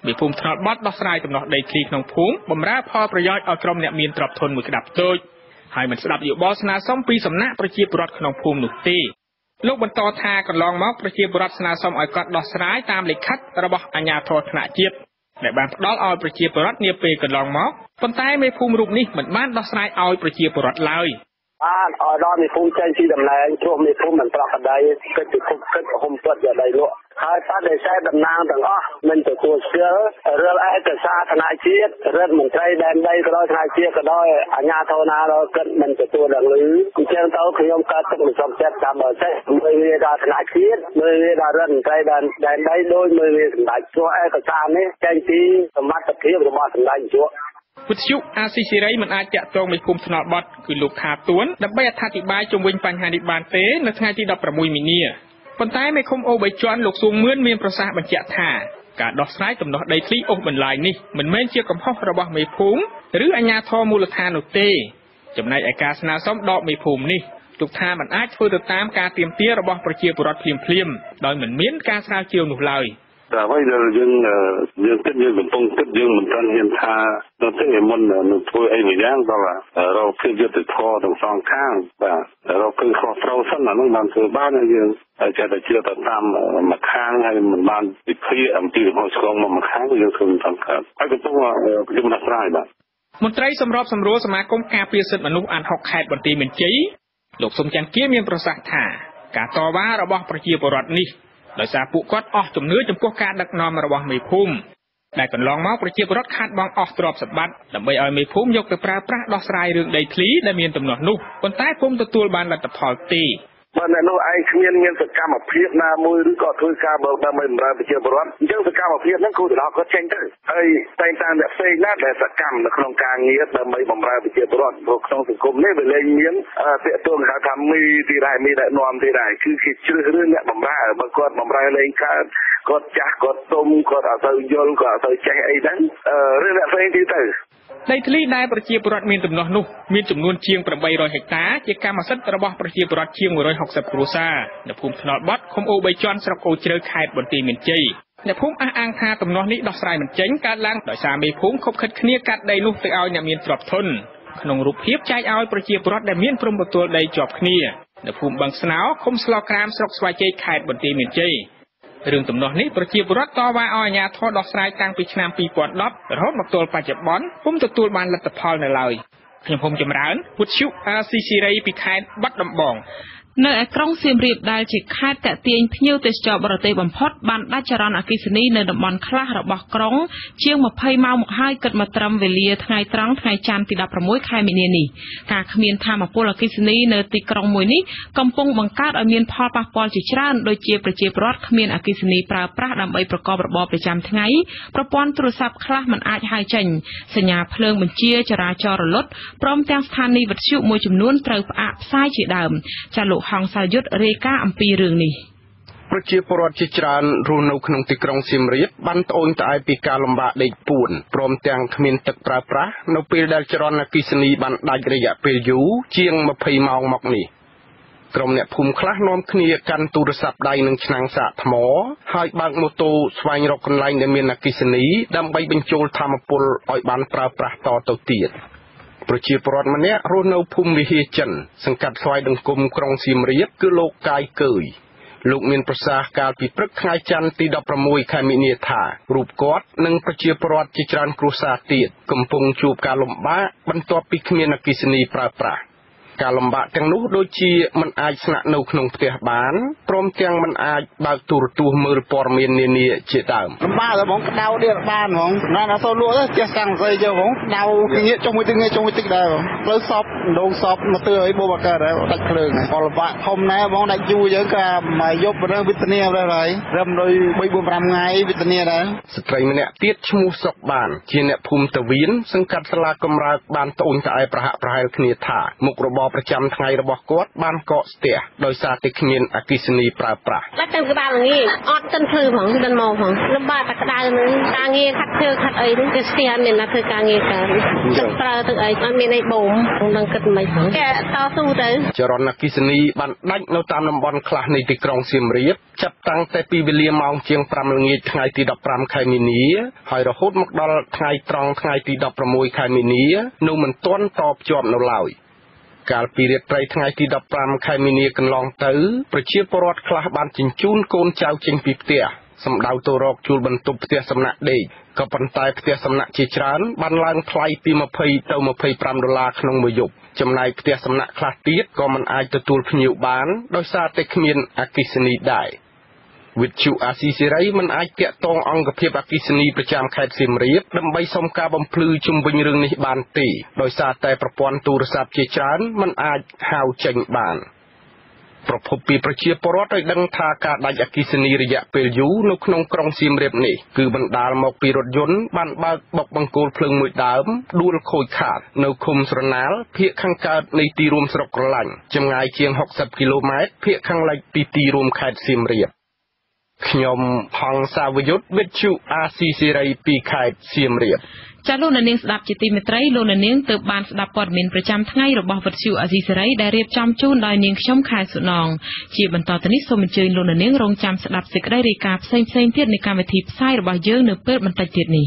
មេភូមិថ្នល់បត់ដោះស្រាយដំណោះដីធ្លីក្នុងភូមិបម្រើផលប្រយោជន៍ឲ្យក្រុមអ្នកមានទ្រព្យធនមួយក្តាប់តូចហើយមិនស្ដាប់យោបល់ស្នើសុំពីសំណាក់ប្រជាពលរដ្ឋក្នុងភូមិនោះទេលោកបន្តថាកន្លងមកប្រជាពលរដ្ឋស្នើសុំឲ្យកត់ដោះស្រាយតាមលិខិតរបស់អាជ្ញាធរថ្នាក់ជាតិដែលបានផ្ដល់ឲ្យប្រជាពលរដ្ឋនាពេលកន្លងមកប៉ុន្តែមេភូមិរូបនេះមិនបានដោះស្រាយឲ្យប្រជាពលរដ្ឋឡើយបានឲ្យដល់មេភូមិចេញពីតំណែងព្រោះមេភូមិមិនប្រក្រតីគិតពីគុកគិតហុំទាត់យកដីលក់ហើយបដិសេធតំណាងទាំងអស់មិនទទួលស្គាល់រាល់ឯកសារថ្នាក់ជាតិរដ្ឋមន្ត្រីដែនដីក៏ដោយថ្នាក់ជាតិក៏ដោយអាជ្ញាធរណាដល់គិតមិនទទួលដឹងឮអញ្ចឹងទៅខ្ញុំកើតទឹកមិនសមចិត្តតាមបើចេះមើលវាដល់ថ្នាក់ជាតិមើលវាដល់រដ្ឋមន្ត្រីដែនដែនដីដោយមើលវាសម្ដេចព្រោះឯកសារនេះចេញពីសមត្ថភាពរបស់សម្ដេចជួវិទ្យុអាស៊ីសេរីមិនអាចតាក់ទងមេភូមិថ្នល់បត់គឺលោកថាទួនដើម្បីអត្ថាធិប្បាយជុំវិញបញ្ហានេះបានទេនៅថ្ងៃទីដប់ប្រាំមួយមីនាប៉ុន្តែមេឃុំអូបីជាន់លោកសួងមឿនមានប្រសាសន៍បញ្ជាក់ថាការដោះស្រាយដំណោះដីធ្លីអូសបន្លាយនេះមិនមែនជាកំហុសរបស់មេភូមិឬអាជ្ញាធរមូលដ្ឋាននោះទេចំណែកឯការស្នើសុំដកមេភូមិនេះលោកថាមិនអាចធ្វើទៅតាមការទាមទាររបស់ប្រជាពលរដ្ឋភ្លាមៗដោយមិនមានការស្រាវជ្រាវនោះឡើយតែអ្វីដែលយើងយើងគិតយើងកំពុងគិតយើងមិនទាន់ហ៊ានថាទៅទេមុននឹងធ្វើអីមួយយ៉ាងក៏រកភាពយុត្តិធម៌ទាំងសងខាងបាទរកគឺខុសត្រូវសិនអានោះបានធ្វើបានយើងតែចេះតែជឿទៅតាមមួយខាងហើយមិនបានវិភាគអំពីរបស់ឆ្លងមកមួយខាងយើងធ្វើមិនតាមកើតហើយកំពុងយើងដោះស្រាយបាទមន្ត្រីសម្របសម្រួលសមាគមការពារសិទ្ធិមនុស្សអានហុកខេត្តបន្ទាយមានជ័យលោកសុំច័ន្ទគាមានប្រសាសន៍ថាការតវ៉ារបស់ប្រជាពលរដ្ឋនេះដោយសារពួកគាត់អស់ជំនឿចំពោះការដឹកនាំរបស់មេភូមិដែលកន្លងមកប្រជាពលរដ្ឋខាតបង់អស់ទ្រព្យសម្បត្តិដើម្បីឲ្យមេភូមិយកទៅប្រើប្រាស់ដោះស្រាយរឿងដីធ្លីដែលមានដំណោះនោះប៉ុន្តែពុំទទួលបានលទ្ធផលទេបើនៅនោះឯងគ្មានមានសកម្មភាពណាមួយឬក៏ធ្វើការបើដើម្បីបម្រើប្រជាពលរដ្ឋអញ្ចឹងសកម្មភាពហ្នឹងគូទៅដល់គាត់ចេញទៅហើយតែងតាំងអ្នកផ្សេងណាដែលសកម្មនៅក្នុងការងារដើម្បីបម្រើប្រជាពលរដ្ឋព្រោះក្នុងសង្គមនេះវាលែងមានពាក្យទងហៅថាមីទីរ៉ែមីដែលនាំទីរ៉ែគឺគេជ្រើសរើសអ្នកបម្រើបើគាត់បម្រើលែងកើតគាត់ចាស់គាត់ទុំគាត់អត់ទៅយល់គាត់អត់ទៅចេះអីហ្នឹងឬអ្នកផ្សេងទៀតទៅដីធ្លីដែលប្រជាពលរដ្ឋមានដំណោះនោះមានចំនួនជាងប្រាំបីរយហិកតាជាកម្មសិទ្ធិរបស់ប្រជាពលរដ្ឋជាងមួយរយហុកសិបគ្រួសារនៅភូមិថ្នល់បត់ឃុំអូបីជាន់ស្រុកអូជ្រៅខេត្តបន្ទាយមានជ័យអ្នកភូមិអះអាងថាដំណោះនេះដោះស្រាយមិនចេញកើតឡើងដោយសារមេភូមិខົບខិតគ្នាកាត់ដីនោះទៅឲ្យអ្នកមានទ្រព្យធនក្នុងរូបភាពចែកឲ្យប្រជាពលរដ្ឋដែលមានព្រំប្រទល់ដីជាប់គ្នានៅភូមិបឹងស្នោឃុំស្លក្រាមស្រុកស្វាយជ័យខេត្តបន្ទាយមានជ័យរឿងដំណោះនេះប្រជាពលរដ្ឋតវ៉ាឲ្យអាជ្ញាធរដោះស្រាយតាំងពីឆ្នាំពីរពាន់ដប់រហូតមកទល់បច្ចុប្បន្នពុំទទួលបានលទ្ធផលនៅឡើយខ្ញុំភូមិចម្រើនពុទ្ធជុអាស៊ីសេរីពីខេត្តបាត់ដំបងនៅឯក្រុងសៀមរាបដែលជាខេត្តតាក់ទាញភ្ញៀវទេសចរបរទេសបំផុតបានដាច់ចរន្តអគ្គិសនីនៅតំបន់ខ្លះរបស់ក្រុងជាងម្ភៃម៉ោងមកហើយគិតមកត្រឹមវេលាថ្ងៃត្រង់ថ្ងៃច័ន្ទទីដប់ប្រាំមួយខែមីនានេះការគ្មានថាមពលអគ្គិសនីនៅទីក្រុងមួយនេះកំពុងបង្កើតឲ្យមានផលប៉ះពាល់ជាច្រើនដូចជាប្រជាពលរដ្ឋគ្មានអគ្គិសនីប្រើប្រាស់ដើម្បីប្រកបរបរប្រចាំថ្ងៃប្រព័ន្ធទូរស័ព្ទខ្លះមិនអាចហៅចេញសញ្ញាភ្លើងបញ្ជាចរាចរណ៍រលត់ព្រមទាំងស្ថានីយ៍វិទ្យុមួយចំនួនត្រូវផ្អាកផ្សាយជាដើមចាលោកហងសាយុទ្ធរាយការណ៍អំពីរឿងនេះប្រជាពលរដ្ឋជាច្រើនរស់នៅក្នុងទីក្រុងសៀមរាបបានត្អូញត្អែពីការលំបាកដេកពួនព្រមទាំងគ្មានទឹកប្រើប្រាស់នៅពេលដែលចរន្តអគ្គិសនីបានដាច់រយៈពេលយូរជាងម្ភៃម៉ោងមកនេះក្រុមអ្នកភូមិខ្លះនាំគ្នាកាន់ទូរស័ព្ទដៃនិងឆ្នាំងសាកថ្មហើយបើកម៉ូតូស្វែងរកកន្លែងដែលមានអគ្គិសនីដើម្បីបញ្ចូលថាមពលឲ្យបានប្រើប្រាស់តទៅទៀតប្រជាពលរដ្ឋម្នាក់រស់នៅភូមិវិហារចិនសង្កាត់ស្វាយដង្គមក្រុងសៀមរាបគឺលោកកាយកើយលោកមានប្រសាសន៍កាលពីព្រឹកថ្ងៃច័ន្ទទីដប់ប្រាំមួយខែមីនាថារូបគាត់និងប្រជាពលរដ្ឋជាច្រើនគ្រួសារទៀតកំពុងជួបការលំបាកបន្ទាប់ពីគ្មានអគ្គិសនីប្រើប្រាស់ការលំបាកទាំងនោះដូចជាមិនអាចស្នាក់នៅក្នុងផ្ទះបានព្រមទាំងមិនអាចបើកទូរទស្សន៍មើលព័ត៌មាននានាជាដើមលំបាកតែហ្មងក្តៅទៀតបានហ្មងណាស់អត់សូវលក់ទេចេះសាំងស្អីចឹងហ្មងក្តៅងាកចុះមួយទឹកងាកចុះមួយទឹកដែរផ្លូវសពដងសពមកទើអីបូបកើតដែរដាច់ភ្លើងក៏លំបាកធំដែរហ្មងដាច់យូរចឹងក៏មកយប់រើវិទ្យាដែរហើយរឹមដោយបីបួនប្រាំថ្ងៃវិទ្យាដែរស្ត្រីម្នាក់ទៀតឈ្មោះសុកបានជាអ្នកភូមិតាវៀនសង្កាត់សាលាកំរើកបានត្អូញត្អែប្រហាក់ប្រហែលគ្នាថាមុខរបប្រចាំថ្ងៃរបស់គាត់បានកកស្ទះដោយសារតែគ្មានអគ្គិសនីប្រើប្រាស់តែទាំងក្បាលងាយអត់ទឹកធ្វើផងមិនមកផងលំបាកតែក្តៅនឹងការងារខាត់ធ្វើខាត់អីហ្នឹងគឺស្ទះមានណាធ្វើការងារកើតទឹកប្រើទឹកអីអត់មានអីបូមនឹងគិតមិនផងគេតស៊ូទៅចរន្តអគ្គិសនីបានដាច់នៅតាមតំបន់ខ្លះនៃទីក្រុងសៀមរាបចាប់តាំងតែពីវេលាម៉ោងជាង5ល្ងាចថ្ងៃទី15ខែមីនាហើយរហូតមកដល់ថ្ងៃត្រង់ថ្ងៃទី16ខែមីនានៅមិនទាន់តបជាប់នៅឡើយកាលពីរាត្រីថ្ងៃទី15ខែមីនាកន្លងទៅប្រជាពលរដ្ឋខ្លះបានជញ្ជូនកូនចៅចេញពីផ្ទះសម្ដៅទៅរកជួលបន្ទប់ផ្ទះសំណាក់ដេកក៏ប៉ុន្តែផ្ទះសំណាក់ជាច្រើនបានឡើងថ្លៃពី20ទៅ25ដុល្លារក្នុងមួយយប់ចំណែកផ្ទះសំណាក់ខ្លះទៀតក៏មិនអាចទទួលភ្ញៀវបានដោយសារតែគ្មានអគ្គិសនីដែរវិទ្យុអាស៊ីសេរីមិនអាចតាក់ទងអង្គភាពអគ្គិសនីប្រចាំខេត្តសៀមរាបដើម្បីសុំការបំភ្លឺជុំវិញរឿងនេះបានទេដោយសារតែប្រព័ន្ធទូរស័ព្ទជាច្រើនមិនអាចហៅចេញបានប្រភពពីប្រជាពលរដ្ឋឲ្យដឹងថាការដាច់អគ្គិសនីរយៈពេលយូរនៅក្នុងក្រុងសៀមរាបនេះគឺបណ្ដាលមកពីរថយន្តបានបើកបុកបង្គោលភ្លើងមួយដើមដួលខូចខាតនៅឃុំស្រណាលភាគខាងកើតនៃទីរួមស្រុកក្រឡាញ់ចម្ងាយជាង60គីឡូម៉ែត្រភាគខាងលិចពីទីរួមខេត្តសៀមរាបខ្ញុំហងសាវយុទ្ធវិទ្យុអាស៊ីសេរីពីខេត្តសៀមរាបចាលោកនាងស្ដាប់ជាទីមេត្រីលោកនាងទើបបានស្ដាប់ព័ត៌មានប្រចាំថ្ងៃរបស់វិទ្យុអាស៊ីសេរីដែលរៀបចំជូនដោយនាងខ្ញុំខែសុណងជាបន្តទៅនេះសូមអញ្ជើញលោកនាងរងចាំស្ដាប់សេចក្តីរាយការណ៍ផ្សេងៗទៀតនៃកម្មវិធីផ្សាយរបស់យើងនៅពេលបន្តិចទៀតនេះ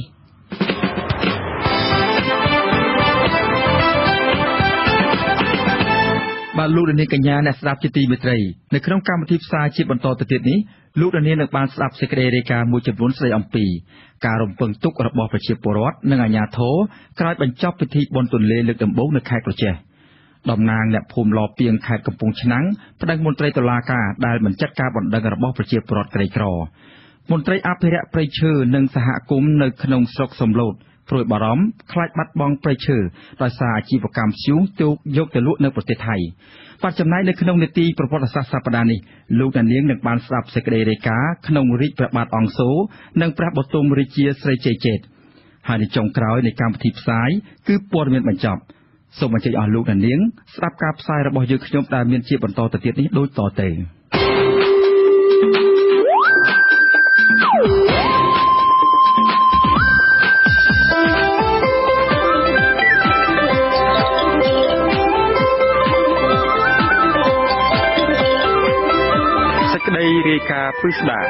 បាទលោកនាងកញ្ញាអ្នកស្ដាប់ជាទីមេត្រីនៅក្នុងកម្មវិធីផ្សាយជាបន្តទៅទៀតនេះលោកនាងនឹងបានស្ដាប់សេចក្តីរាយការណ៍មួយចំនួនស្តីអំពីការរំពឹងទុករបស់ប្រជាពលរដ្ឋនិងអាជ្ញាធរក្រោយបញ្ចប់ពិធីបុណ្យទន្លេលើកដំបូងនៅខេត្តក្រចេះតំណាងអ្នកភូមិឡពីងខេត្តកំពង់ឆ្នាំងប្តឹងមន្ត្រីតុលាការដែលមិនចាត់ការបណ្តឹងរបស់ប្រជាពលរដ្ឋក្រីក្រមន្ត្រីអភិរក្សព្រៃឈើនិងសហគមន៍នៅក្នុងស្រុកសំឡូតព្រួយបារម្ភខ្លាចបាត់បង់ព្រៃឈើដោយសារអាជីវកម្មធ្យូងទូកយកទៅលក់នៅប្រទេសថៃបាទចំណែកនៅក្នុងនីតិប្រវត្តិសាស្ត្រសប្តាហ៍នេះលោកនាងនឹងបានស្ដាប់សេចក្តីរាយការណ៍ក្នុងរាជព្រះបាទអង្គសូរនិងព្រះបទុមរាជាស្រីជ័យចេតហើយនៅចុងក្រោយនៃកម្មវិធីផ្សាយគឺព័ត៌មានបញ្ចប់សូមអញ្ជើញអស់លោកនាងស្ដាប់ការផ្សាយរបស់យើងខ្ញុំដែលមានជាបន្តទៅទៀតនេះដូចតទៅក្តីរាយការណ៍ពិស្ដា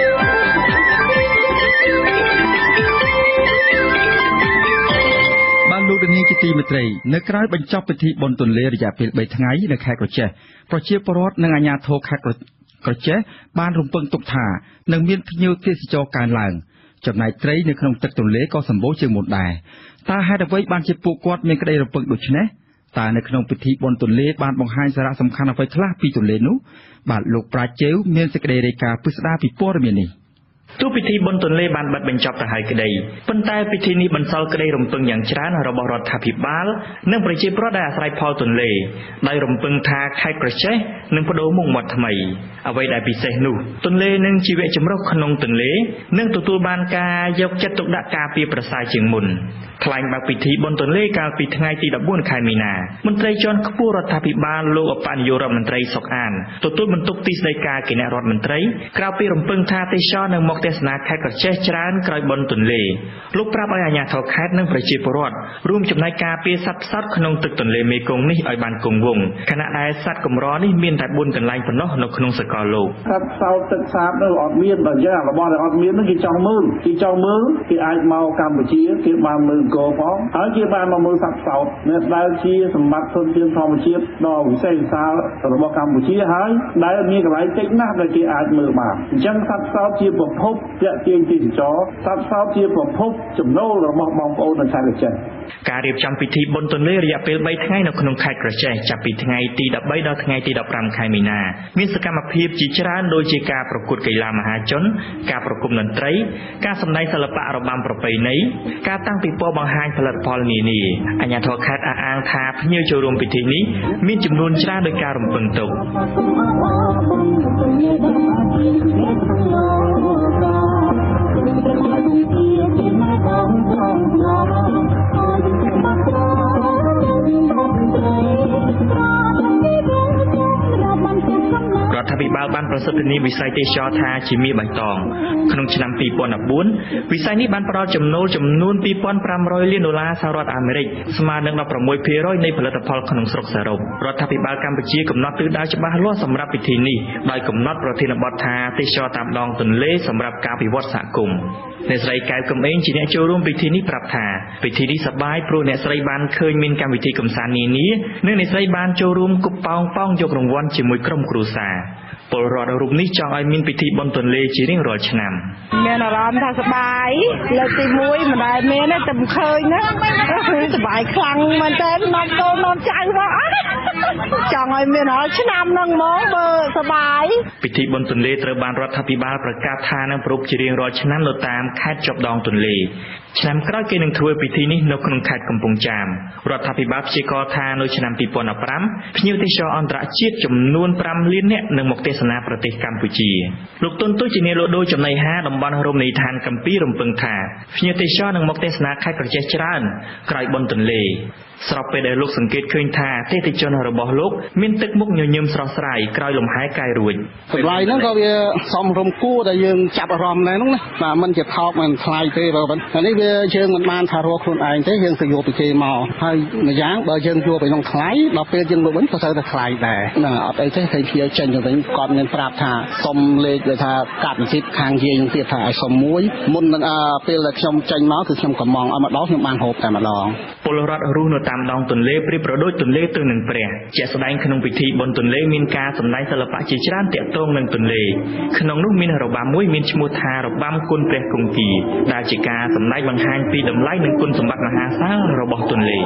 បានលោកនាងជាទីមេត្រីនៅក្រៅបញ្ចប់ពិធីបុណ្យទន្លេរយៈពេលបីថ្ងៃនៅខេត្តក្រចេះប្រជាពលរដ្ឋនិងអាជ្ញាធរខេត្តក្រចេះបានរំពឹងទុកថានឹងមានភ្ញៀវទេសចរកើនឡើងចំណែកត្រីនៅក្នុងទឹកទន្លេក៏សម្បូរជាងមុនដែរតើហេតុអ្វីបានជាពួកគាត់មានក្តីរំពឹងដូច្នេះតើនៅក្នុងពិធីបុណ្យទន្លេបានបង្ហាញសារៈសំខាន់អ្វីខ្លះពីទន្លេនោះបាទលោកប្រាជ្ញជេវមានសេចក្តីរាយការណ៍ពិស្ដារពីព័ត៌មាននេះទោះពិធីបុណ្យទន្លេបានបិទបញ្ចប់ទៅហើយក្តីប៉ុន្តែពិធីនេះបន្សល់ក្តីរំពឹងយ៉ាងច្រើនរបស់រដ្ឋាភិបាលនិងប្រជាពលរដ្ឋដែលអាស្រ័យផលទន្លេដោយរំពឹងថាខេត្តក្រចេះនឹងបដូរមុខមាត់ថ្មីអ្វីដែលពិសេសនោះទន្លេនិងជីវៈចម្រុះក្នុងទន្លេនឹងទទួលបានការយកចិត្តទុកដាក់ការពារប្រសើរជាងមុនថ្លែងបើកពិធីបុណ្យទន្លេកាលពីថ្ងៃទី14ខែមីនាមន្ត្រីជាន់ខ្ពស់រដ្ឋាភិបាលលោកអបនាយករដ្ឋមន្ត្រីសុកអានទទួលបន្ទុកទីស្តីការគណៈរដ្ឋមន្ត្រីក្រៅពីរំពឹងថាទេសចរនឹងមកទស្សនាខេត្តក្រចេះច្រើនក្រោយបុណ្យទន្លេលោកប្រាប់ឲ្យអាជ្ញាធរខេត្តនិងប្រជាពលរដ្ឋរួមចំណែកការពារសត្វផ្សោតក្នុងទឹកទន្លេមេគង្គនេះឲ្យបានគង់វង្សខណៈដែលសត្វកម្រនេះមានតែបួនកន្លែងប៉ុណ្ណោះនៅក្នុងសកលលោកសត្វផ្សោតទឹកសាបនៅអត់មានដល់យ៉ាងរបស់ដែលអត់មាននោះគេចង់មើលគេចង់មើលគេអាចមកកម្ពុជាគេបានមើលកោផងហើយគេបានមកមើលសត្វផ្សោតដែលជាសម្បត្តិធនធានធម្មជាតិដ៏វិសេសវិសាលរបស់កម្ពុជាហើយដែលមានកន្លែងតិចណាស់ដែលគេអាចមើលបានអញ្ចឹងសត្វផ្សោតជាប្រភពទាក់ទាញទេសចរសត្វផ្សោតជាប្រភពចំណូលរបស់បងប្អូននៅខេត្តក្រចេះការរៀបចំពិធីបុណ្យទន្លេរយៈពេលបីថ្ងៃនៅក្នុងខេត្តក្រចេះចាប់ពីថ្ងៃទី13ដល់ថ្ងៃទី15ខែមីនាមានសកម្មភាពជាច្រើនដូចជាការប្រកួតកីឡាមហាជនការប្រគំតន្ត្រីការសម្ដែងសិល្បៈរបាំប្រពៃណីការតាំងពិព័រណ៍បង្ហាញផលិតផលនានាអាជ្ញាធរខេត្តអះអាងថាភ្ញៀវចូលរួមពិធីនេះមានចំនួនច្រើនដោយការរំពឹងទុក Thank you. ភិបាលបានប្រសិទ្ធនាវិស័យទេសចរណ៍ថាជាមាសបៃតងក្នុងឆ្នាំពីរពាន់ដប់បួនវិស័យនេះបានផ្ដល់ចំណូលចំនួនពីរពាន់ប្រាំរយលានដុល្លារសហរដ្ឋអាមេរិកស្មើនឹងដប់ប្រាំមួយភាគរយនៃផលិតផលក្នុងស្រុកសរុបរដ្ឋាភិបាលកម្ពុជាកំណត់ទិសដៅច្បាស់លាស់សម្រាប់ពិធីនេះដោយកំណត់ប្រធានបទថាទេសចរណ៍តាមដងទន្លេសម្រាប់ការវិវត្តសហគមន៍អ្នកស្រីកែវកំឯងជាអ្នកចូលរួមពិធីនេះប្រាប់ថាពិធីនេះសប្បាយព្រោះអ្នកស្រីបានឃើញមានកម្មវិធីកម្សាន្តនានានិងអ្នកស្រីបានចូលរួមគប់ប៉ោងប៉ោងយករង្វាន់ជាមួយក្រុមគ្រួសារពលរដ្ឋរូបនេះចង់ឲ្យមានពិធីបុណ្យទន្លេជារៀងរាល់ឆ្នាំមានអារម្មណ៍ថាសប្បាយលើកទីមួយមិនដែលមានទេតែមិនឃើញណាសប្បាយខ្លាំងមែនតើនាំកូននាំចៅមកចង់ឲ្យមានរាល់ឆ្នាំហ្នឹងហ្មងបើសប្បាយពិធីបុណ្យទន្លេត្រូវបានរដ្ឋាភិបាលប្រកាសថានឹងប្រពៃជារៀងរាល់ឆ្នាំនៅតាមខេត្តជាប់ដងទន្លេឆ្នាំក្រោយគេនឹងធ្វើពិធីនេះនៅក្នុងខេត្តកំពង់ចាមរដ្ឋាភិបាលព្យាករណ៍ថានៅឆ្នាំពីរពាន់ដប់ប្រាំភ្ញៀវទេសចរអន្តរជាតិចំនួនប្រាំលាននាក់នឹងមកទេសនាប្រទេសកម្ពុជាលោកតុនទុយជាអ្នកលក់ដូរចំណីអាហារតំបន់រមណីយដ្ឋានកំពីរំពឹងថាភ្ញៀវទេសចរនឹងមកទេសនាខេត្តក្រចេះច្រើនក្រោយបុណ្យទន្លេស្របពេលដែលលោកសង្កេតឃើញថាទេសតិជនរបស់លោកមានទឹកមុខញញឹមស្រស់ស្រាយក្រោយលំហែកាយរួចតម្លៃហ្នឹងក៏វាសមរម្យគួរដែលយើងចាប់អារម្មណ៍ដែរហ្នឹងណាបាទមិនជាថោកមិនថ្លៃទេបើប៉ុណ្ណឹងនេះវាយើងមិនបានថារកខ្លួនឯងទេយើងទៅយកពីគេមកហើយម្យ៉ាងបើយើងយកពីក្នុងថ្លៃដល់ពេលយើងមកវិញក៏ត្រូវតែថ្លៃដែរណាអត់អីទេឃើញជាចេញទៅវិញគាត់មានប្រាប់ថាសុំលេខដែលថាកាត់បន្តិចខាងយាយនឹងទៀតថាឲ្យសុំមួយមុននឹងពេលដែលខ្ញុំចេញមកគឺខ្ញុំកំងឲ្យម្ដងខ្ញុំបានហូបតែម្ដងពលរដ្ឋរស់នៅតាមដងទន្លេប្រៀបប្រដូចទន្លេទៅនឹងព្រះជាក់ស្ដែងក្នុងពិធីបុណ្យទន្លេមានការសម្ដែងសិល្បៈជាច្រើនទាក់ទងនឹងទន្លេក្នុងនោះមានរបាំមួយមានឈ្មោះថារបាំគុណព្រះគង្គាដែលជាការសម្ដែងបង្ហាញពីតម្លៃនិងគុណសម្បត្តិមហាសាលរបស់ទន្លេ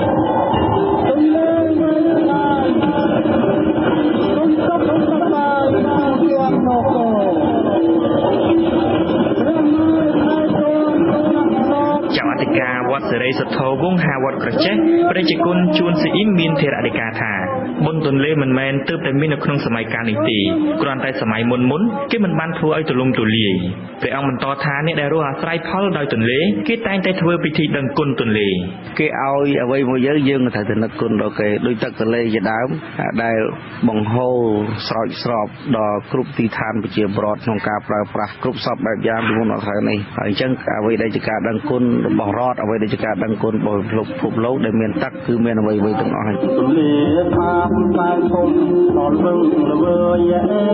ចៅអធិការវត្តសេរីសុទ្ធោវង្សហាវត្តក្រចេះព្រះជាគុណជួនស៊ីអ៊ីមមានធរអធិការថាបុណ្យទន្លេមិនមែនទើបតែមាននៅក្នុងសម័យកាលនេះទេគ្រាន់តែសម័យមុនមុនគេមិនបានធ្វើឲ្យទូលំទូលាយព្រះអង្គបន្តថាអ្នកដែលរស់អាស្រ័យផលដោយទន្លេគេតែងតែធ្វើពិធីដឹងគុណទន្លេគេឲ្យអ្វីមួយយើងយើងត្រូវតែនឹកគុណដល់គេដោយទឹកទន្លេជាដើមដែលបង្ហូរស្រោចស្រពដល់គ្រប់ទីឋានប្រជាពលរដ្ឋក្នុងការប្រើប្រាស់គ្រប់សពបែបយ៉ាងពីមុនដល់ថ្ងៃនេះហើយអញ្ចឹងអ្វីដែលជាការដឹងគុណរបស់រដ្ឋអ្វីដែលជាការដឹងគុណរបស់ពិភពលោកដែលមានទឹកគឺមានអ្វីៗទាំងអស់ហើយទន្លេថាតែធំដល់លឹងល្វើយ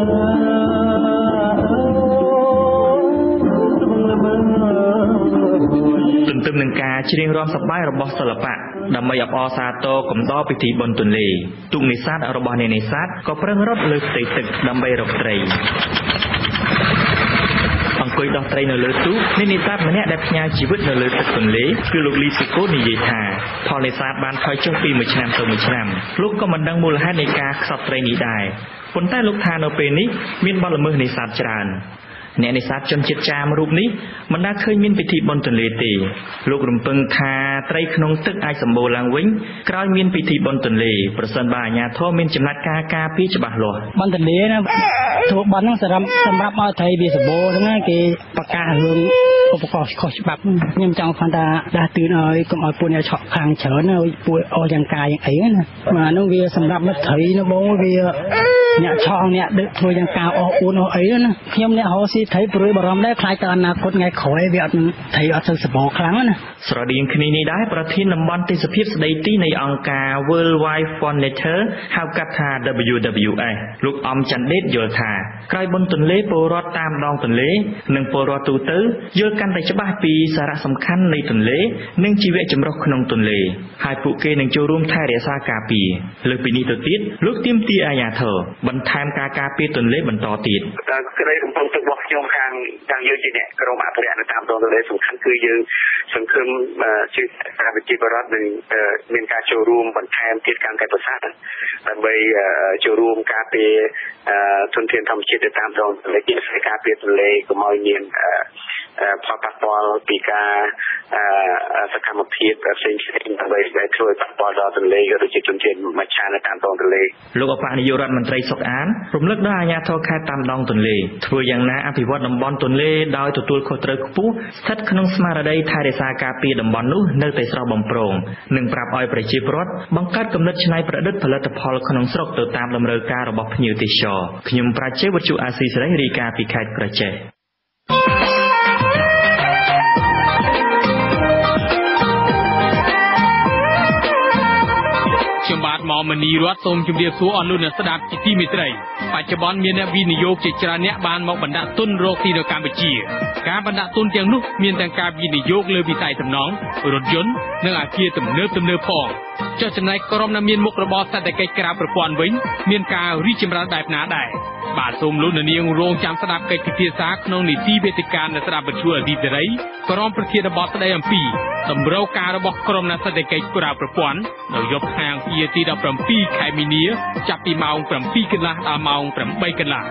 ទន្ទឹមនឹងការច្រៀងរាំសប្បាយរបស់សិល្បៈដើម្បីអបអរសាទរកំដរពិធីបុណ្យទន្លេទូកនេសាទរបស់អ្នកនេសាទក៏ប្រឹងរត់លើផ្ទៃទឹកដើម្បីរកត្រីអង្គុយដោះត្រីនៅលើទូកអ្នកនេសាទម្នាក់ដែលផ្ញើជីវិតនៅលើទឹកទន្លេគឺលោកលីសុគូនិយាយថាផលនេសាទបានថយចុះពីមួយឆ្នាំទៅមួយឆ្នាំលោកក៏មិនដឹងមូលហេតុនៃការខ្សត់ត្រីនេះដែរប៉ុន្តែលោកថានៅពេលនេះមានបទល្មើសនេសាទច្រើនអ្នកនេសាទជនជាតិចាមរូបនេះមិនដាច់ឃើញមានពិធីបុណ្យទន្លេទេលោករំពឹងថាត្រីក្នុងទឹកអាចសម្បូរឡើងវិញក្រោយមានពិធីបុណ្យទន្លេប្រសិនបើអាជ្ញាធរមានចំណាត់ការការពារច្បាស់លាស់បុណ្យទន្លេណាធ្វើបុណ្យហ្នឹងសម្រាប់សម្រាប់ឲ្យត្រីវាសម្បូរហ្នឹងគេប្រកាសរឿងឧបករណ៍ខុសច្បាប់ខ្ញុំចង់ថាដាស់តឿនឲ្យកុំឲ្យពួកអ្នកឆក់ខាងច្រើនឲ្យពួកអស់យ៉ាងកាយយ៉ាងអីណាបាទហ្នឹងវាសម្រាប់មិត្តត្រីណាបងវាអ្នកឆក់អ្នកដឹកធ្វើយ៉ាងការអស់អួនអស់អីណាខ្ញុំអ្នកហោស៊ីត្រីព្រួយបារម្ភដែរខ្លាចតែអនាគតថ្ងៃក្រោយវាអត់ត្រីអត់ទៅសម្បូរខ្លាំងណាស្រដៀងគ្នានេះដែរប្រធានតំបន់ទេសភាពស្ដីទីនៃអង្គការ World Wide Fund Nature ហៅកាត់ថា ដប៊្យូ ដប៊្យូ អេស លោកអំច័ន្ទដេតយល់ថាក្រោយបុណ្យទន្លេពលរដ្ឋតាមដងទន្លេនិងពលរដ្ឋទូទៅយល់កាន់តែច្បាស់ពីសារៈសំខាន់នៃទន្លេនិងជីវៈចម្រុះក្នុងទន្លេហើយពួកគេនឹងចូលរួមថែរក្សាការពារលើសពីនេះទៅទៀតលោកទាមទារអាជ្ញាធរបន្ថែមការការពារទន្លេបន្តទៀតការក្តីរំពឹងទុករបស់ខ្ញុំខាងខាងយើងជាអ្នកក្រុមអភិរក្សនៅតាមដងទន្លេសំខាន់គឺយើងសង្ឃឹមជួយការវិជាបរដ្ឋនឹងមានការចូលរួមបន្ថែមទៀតកាន់តែប្រសើរដើម្បីចូលរួមការពារធនធានធម្មជាតិទៅតាមដងទន្លេជាការពារទន្លេកុំឲ្យមានផលប៉ះពាល់ពីការសកម្មភាពផ្សេងៗដើម្បីដែលធ្វើប៉ះពាល់ដល់ទន្លេក៏ដូចជាជនជាតិមច្ឆានៅតាមដងទន្លេលោកអបនាយករដ្ឋមន្ត្រីសុកអានរំលឹកដល់អាជ្ញាធរខេត្តតាមដងទន្លេធ្វើយ៉ាងណាអភិវឌ្ឍតំបន់ទន្លេដោយទទួលខុសត្រូវខ្ពស់ស្ថិតក្នុងស្មារតីថែរក្សាការពារតំបន់នោះនៅតែស្រស់បំព្រងនិងប្រាប់ឲ្យប្រជាពលរដ្ឋបង្កើតគំនិតច្នៃប្រឌិតផលិតផលក្នុងស្រុកទៅតាមតម្រូវការរបស់ភ្ញៀវទេសចរខ្ញុំប្រាជ្ញាវុទ្ធុអាស៊ីសេរីរាយការណ៍ពីខេត្តក្រចេះខ្ញុំបាទមកមនីរតសូមជម្រាបសួរអស់លោកអ្នកស្ដាប់ជាទីមេត្រីបច្ចុប្បន្នមានអ្នកវិនិយោគជាច្រើនអ្នកបានមកបណ្ដាក់ទុនរកស៊ីនៅកម្ពុជាការបណ្ដាក់ទុនទាំងនោះមានទាំងការវិនិយោគលើវិស័យសំណង់រថយន្តនិងអគារទំនើបទំនើបផងចុះចំណែកក្រុមដែលមានមុខរបរសេដ្ឋកិច្ចក្រៅប្រព័ន្ធវិញមានការរីកចម្រើនបែបណាដែរបាទសូមលោកនាងរងចាំស្ដាប់កិច្ចពិភាក្សាក្នុងនីតិវេទិកាអ្នកស្ដាប់វិទ្យុអេសេរីក្រុមប្រធានបទស្ដីអំពីតម្រូវការរបស់ក្រុមអ្នកសេដ្ឋកិច្ចក្រៅប្រព័ន្ធនៅយប់ខាងទីដប់ប្រាំពីរខែមីនាចាប់ពីម៉ោងប្រាំពីរកន្លះដល់ម៉ោងប្រាំបីកន្លះ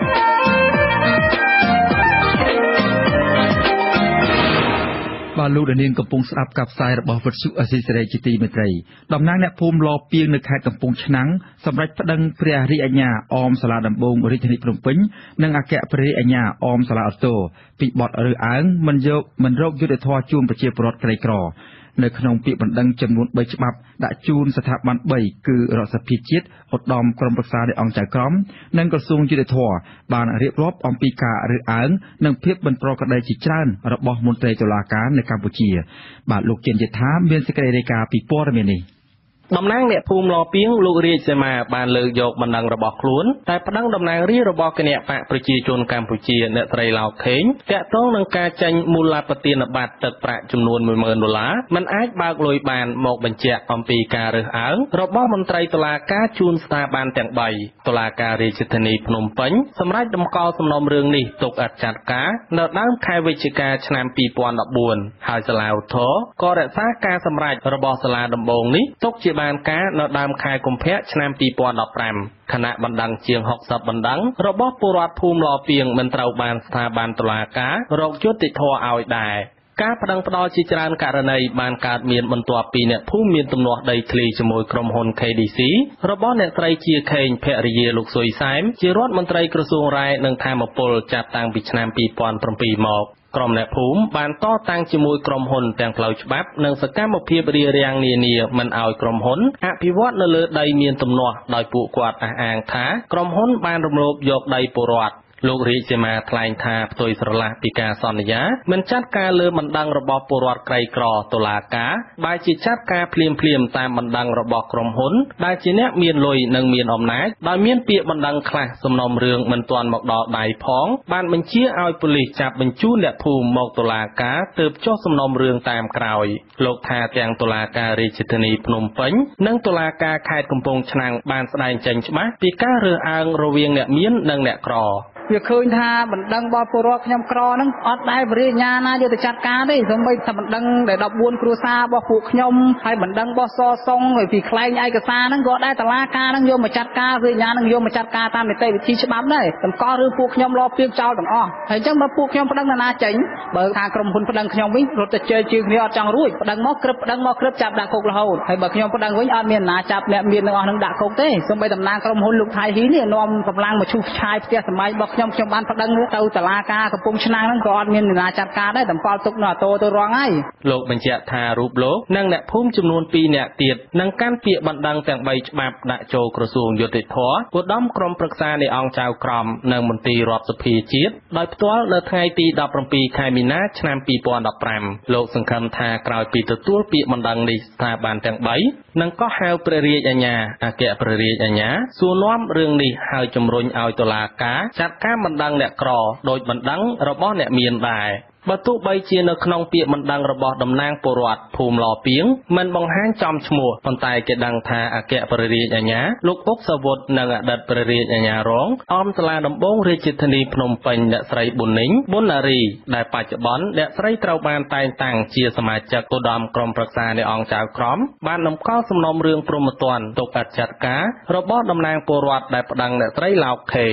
បាទលោកនាងកំពុងស្ដាប់ការផ្សាយរបស់វិទ្យុអស៊ីសេរីជាទីមេត្រីតំណាងអ្នកភូមិឡពីងនៅខេត្តកំពង់ឆ្នាំងសម្រាប់ប្តឹងព្រះរាជអាជ្ញាអមសាលាដំបងរាជធានីភ្នំពេញនិងអគ្គព្រះរាជអាជ្ញាអមសាលាអូតូពីបទរើសអើងមិនយកមិនរកយុត្តិធម៌ជូនប្រជាពលរដ្ឋក្រីក្រនៅក្នុងពាក្យបណ្ដឹងចំនួនបីច្បាប់ដាក់ជូនស្ថាប័នបីគឺរដ្ឋសភាជាតិឧត្តមក្រុមប្រឹក្សានៃអង្គចៅក្រមនិងក្រសួងយុតិធម៌បានរៀបរាប់អំពីការរើសអើងនិងភាពមិនប្រក្រតីជាច្រើនរបស់មន្ត្រីតុលាការនៅកម្ពុជាបាទលោកជិនយថាមានសេចក្តីរាយការណ៍ពីព័ត៌មាននេះតំណាងអ្នកភូមិឡពីងលោករាជសេមាបានលើកយកបណ្ដឹងរបស់ខ្លួនតែប្តឹងតំណាងរាស្ត្ររបស់គណៈបកប្រជាជនកម្ពុជាអ្នកស្រីឡៅខេងតាក់ទងនឹងការចេញមូលបទានប័ត្រទឹកប្រាក់ចំនួនមួយម៉ឺនដុល្លារមិនអាចបើកលុយបានមកបញ្ជាក់អំពីការរើសអើងរបស់មន្ត្រីតុលាការជូនស្ថាប័នទាំងបីតុលាការរាជធានីភ្នំពេញសម្រាប់ដំកល់សំណុំរឿងនេះទុកអត្ចាត់ការនៅដើមខែវិច្ឆិកាឆ្នាំពីរពាន់ដប់បួនហើយសាលាឧទ្ធរក៏រក្សាការសម្រេចរបស់សាលាដំបងនេះទុកជាបានការនៅដើមខែកុម្ភៈឆ្នាំពីរពាន់ដប់ប្រាំគណៈបណ្ដឹងជាងហុកសិបបណ្ដឹងរបស់ពលរដ្ឋភូមិឡពីងមិនត្រូវបានស្ថាប័នតុលាការរកយុត្តិធម៌ឲ្យដែរការប្តឹងផ្តល់ជាច្រើនករណីបានកើតមានបន្ទាប់ពីអ្នកភូមិមានទំនាស់ដីធ្លីជាមួយក្រុមហ៊ុន ខេ ឌី ស៊ី របស់អ្នកស្រីជាខេងភរិយាលោកស៊ុយសែមជារដ្ឋមន្ត្រីក្រសួងរាយនិងធម្មពលចាប់តាំងពីឆ្នាំពីរពាន់ប្រាំពីរមកក្រុមអ្នកភូមិបានតតាំងជាមួយក្រុមហ៊ុនទាំងផ្លូវច្បាប់និងសកម្មភាពរារាំងនានាមិនឲ្យក្រុមហ៊ុនអភិវឌ្ឍនៅលើដីមានទំនាស់ដោយពួកគាត់អះអាងថាក្រុមហ៊ុនបានរំលោភយកដីពលរដ្ឋលោករាជសេមាថ្លែងថាផ្ទុយស្រឡះពីការសន្យាមិនចាត់ការលើបណ្ដឹងរបស់ពលរដ្ឋក្រីក្រតុលាការបែរជាចាត់ការភ្លាមភ្លាមតាមបណ្ដឹងរបស់ក្រុមហ៊ុនដែលជាអ្នកមានលុយនិងមានអំណាចដោយមានពាក្យបណ្ដឹងខ្លះសំណុំរឿងមិនទាន់មកដល់ដៃផងបានបញ្ជាឲ្យប៉ូលីសចាប់បញ្ជូនអ្នកភូមិមកតុលាការទើបចុះសំណុំរឿងតាមក្រោយលោកថាទាំងតុលាការរាជធានីភ្នំពេញនិងតុលាការខេត្តកំពង់ឆ្នាំងបានស្ដែងចេញច្បាស់ពីការរើសអើងរវាងអ្នកមាននិងអ្នកក្រវាឃើញថាបណ្ដឹងរបស់ពលរដ្ឋខ្ញុំក្រហ្នឹងអត់ដែលបរិញ្ញាណាយកទៅចាត់ការទេសូម្បីតែបណ្ដឹងដែលដប់បួនគ្រួសាររបស់ពួកខ្ញុំហើយបណ្ដឹងរបស់សសុងហើយពីខ្លែងឯកសារហ្នឹងក៏ដែរតុលាការហ្នឹងយកមកចាត់ការវិញ្ញាណហ្នឹងយកមកចាត់ការតាមនីតិវិធីច្បាប់ដែរតម្កល់ឬពួកខ្ញុំរកពីចោលទាំងអស់ហើយអញ្ចឹងបើពួកខ្ញុំប្តឹងណាចេញបើថាក្រុមហ៊ុនប្តឹងខ្ញុំវិញរត់ទៅជើជើងគ្នាអត់ចង់រួចប្តឹងមកក្រឹបប្តឹងមកក្រឹបចាប់ដាក់គុករហូតហើយបើខ្ញុំប្តឹងវិញអត់មានណាចាប់អ្នកមានទាំងអស់ហ្នឹងដាក់គុកទេសូម្បីតំណាងក្រុមហ៊ុនលោកថៃហ៊ីនេះនាំកម្លាំងមកឈូសឆាយផ្ទះសម្បែងរបស់ខ្ញុំខ្ញុំបានប្តឹងទៅតុលាការកំពង់ឆ្នាំងហ្នឹងក៏អត់មានអ្នកណាចាត់ការដែរតម្កល់ទុកនៅអាតូទៅរងហើយលោកបញ្ជាក់ថារូបលោកនិងអ្នកភូមិចំនួនពីរនាក់ទៀតនឹងកាន់ពាក្យបណ្ដឹងទាំងបីច្បាប់ដាក់ចូលក្រសួងយុតិធធម៌ឧត្តមក្រុមប្រឹក្សានៃអង្គចៅក្រមនិងមន្ត្រីរដ្ឋសភាជាតិដោយផ្ទាល់នៅថ្ងៃទីដប់ប្រាំពីរខែមីនាឆ្នាំពីរពាន់ដប់ប្រាំលោកសង្ឃឹមថាក្រោយពីទទួលពាក្យបណ្ដឹងនេះស្ថាប័នទាំងបីនឹងក៏ហៅព្រះរាជអាជ្ញាអគ្គព្រះរាជអាជ្ញាសួរនាំរឿងនេះហើយជំរុញឲ្យតុលាការចាត់ការបណ្ដឹងអ្នកក្រដោយបណ្ដឹងរបស់អ្នកមានដែរបើទោះបីជានៅក្នុងពាក្យបណ្ដឹងរបស់តំណាងពលរដ្ឋភូមិឡពីងមិនបង្ហាញចំឈ្មោះប៉ុន្តែគេដឹងថាអគ្គព្រះរាជអាជ្ញាលោកអុកសាវុធនិងអតីតព្រះរាជអាជ្ញារងអមសាលាដំបងរាជធានីភ្នំពេញអ្នកស្រីប៊ុននីងប៊ុនណារីដែលបច្ចុប្បន្នអ្នកស្រីត្រូវបានតែងតាំងជាសមាជិកឧត្តមក្រុមប្រឹក្សានៃអង្គចៅក្រមបានតម្កល់សំណុំរឿងព្រហ្មទណ្ឌទុកអត្ចាត់ការរបស់តំណាងពលរដ្ឋដែលប្តឹងអ្នកស្រីឡោកខេងព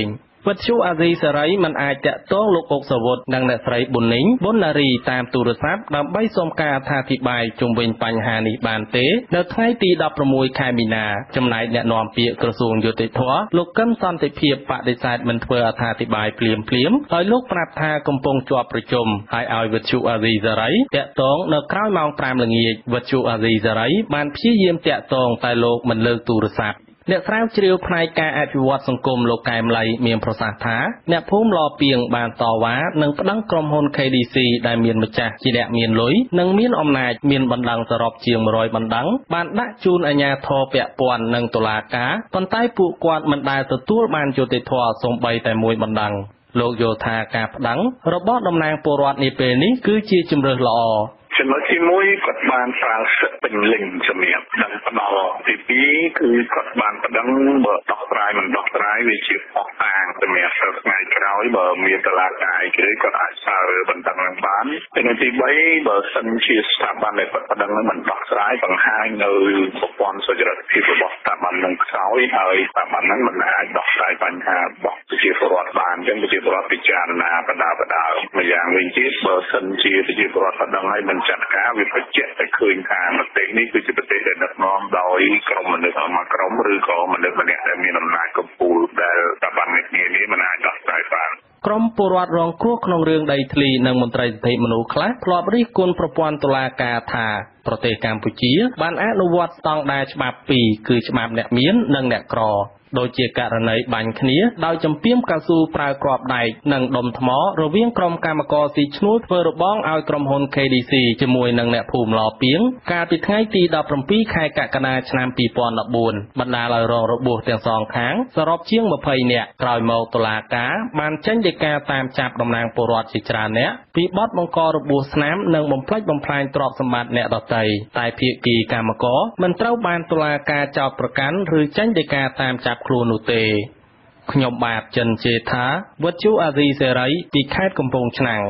វិទ្យុអាស៊ីសេរីមិនអាចតាក់ទងលោកអុកសាវុតនិងអ្នកស្រីប៊ុននីងប៊ុនណារីតាមទូរស័ព្ទដើម្បីសុំការអធិប្បាយជុំវិញបញ្ហានេះបានទេនៅថ្ងៃទីដប់ប្រាំមួយខែមីនាចំណែកអ្នកនាំពាក្យក្រសួងយុតិធម៌លោកកឹមសន្តិភាពបដិសេធមិនធ្វើអធិប្បាយភ្លាមភ្លាមដោយលោកប្រាប់ថាកំពុងជាប់ប្រជុំហើយឲ្យវិទ្យុអាស៊ីសេរីតាក់ទងនៅក្រោយម៉ោងប្រាំល្ងាចវិទ្យុអាស៊ីសេរីបានព្យាយាមតាក់ទងតែលោកមិនលើកទូរស័ព្ទអ្នកស្រាវជ្រាវផ្នែកការអភិវឌ្ឍសង្គមលោកកែមលីមានប្រសាសន៍ថាអ្នកភូមិឡពីងបានតវ៉ានិងប្តឹងក្រុមហ៊ុន ខេ ឌី ស៊ី ដែលមានម្ចាស់ជាអ្នកមានលុយនិងមានអំណាចមានបណ្ដឹងសរុបជាងមួយរយបណ្ដឹងបានដាក់ជូនអាជ្ញាធរពាក់ព័ន្ធនិងតុលាការប៉ុន្តែពួកគាត់មិនដែលទទួលបានយុត្តិធម៌សូម្បីតែមួយបណ្ដឹងលោកយល់ថាការប្តឹងរបស់តំណាងពលរដ្ឋនាពេលនេះគឺជាជម្រើសល្អចំណុចទីមួយគាត់បានប្រើសិទ្ធិពេញលេញសម្រាប់ដឹងផ្ដល់ទីពីរគឺគាត់បានប្តឹងបើដោះស្រាយមិនដោះស្រាយវាជាអស់តាងសម្រាប់ថ្ងៃក្រោយបើមានតឡាការគេគាត់អាចសារបណ្ដឹងនឹងបានចំណុចទីបីបើសិនជាស្ថាប័នដែលគាត់ប្តឹងនឹងមិនដោះស្រាយបង្ហាញនៅប្រព័ន្ធសុចរិតភាពរបស់ស្ថាប័ននឹងខ្សោយហើយស្ថាប័ននឹងមិនអាចដោះស្រាយបញ្ហារបស់ប្រជាពលរដ្ឋបានអញ្ចឹងប្រជាពលរដ្ឋពិចារណាបដាបដាម្យ៉ាងវិញទៀតបើសិនជាប្រជាពលរដ្ឋប្តឹងឲ្យមិនចាត់ការវាបញ្ជាក់តែឃើញថាប្រទេសនេះគឺជាប្រទេសដែលដឹកនាំដោយក្រុមមនុស្សមួយក្រុមឬក៏មនុស្សម្នាក់ដែលមានអំណាចកំពូលដែលស្ថាប័ននេះនេះមិនអាចដោះស្រាយបានក្រុមពលរដ្ឋរងគ្រោះក្នុងរឿងដីធ្លីនិងមន្ត្រីសិទ្ធិមនុស្សខ្លះធ្លាប់រិះគន់ប្រព័ន្ធតុលាការថាប្រទេសកម្ពុជាបានអនុវត្តស្តង់ដារច្បាប់ពីរគឺច្បាប់អ្នកមាននិងអ្នកក្រដូចជាករណីបាញ់គ្នាដោយចម្ពាមកៅស៊ូប្រើគ្រាប់ដែកនិងដុំថ្មរវាងក្រុមកម្មករស៊ីឈ្នួលធ្វើរបងឲ្យក្រុមហ៊ុន ខេ ឌី ស៊ី ជាមួយនឹងអ្នកភូមិឡពីងកាលពីថ្ងៃទីដប់ប្រាំពីរខែកក្កដាឆ្នាំពីរពាន់ដប់បួនបណ្ដាលឲ្យរងរបួសទាំងសងខាងសរុបជាងម្ភៃនាក់ក្រោយមកតុលាការបានចេញដីកាតាមចាប់តំណាងពលរដ្ឋជាច្រើនអ្នកពីបទបង្ករបួសស្នាមនិងបំផ្លិចបំផ្លាញទ្រព្យសម្បត្តិអ្នកដទៃតែភាគីកម្មករមិនត្រូវបានតុលាការចោទប្រកាន់ឬចេញដីកាតាមចាប់ខ្លួននោះទេខ្ញុំបាទចិនជេថាវិទ្យុអាស៊ីសេរីពីខេត្តកំពង់ឆ្នាំង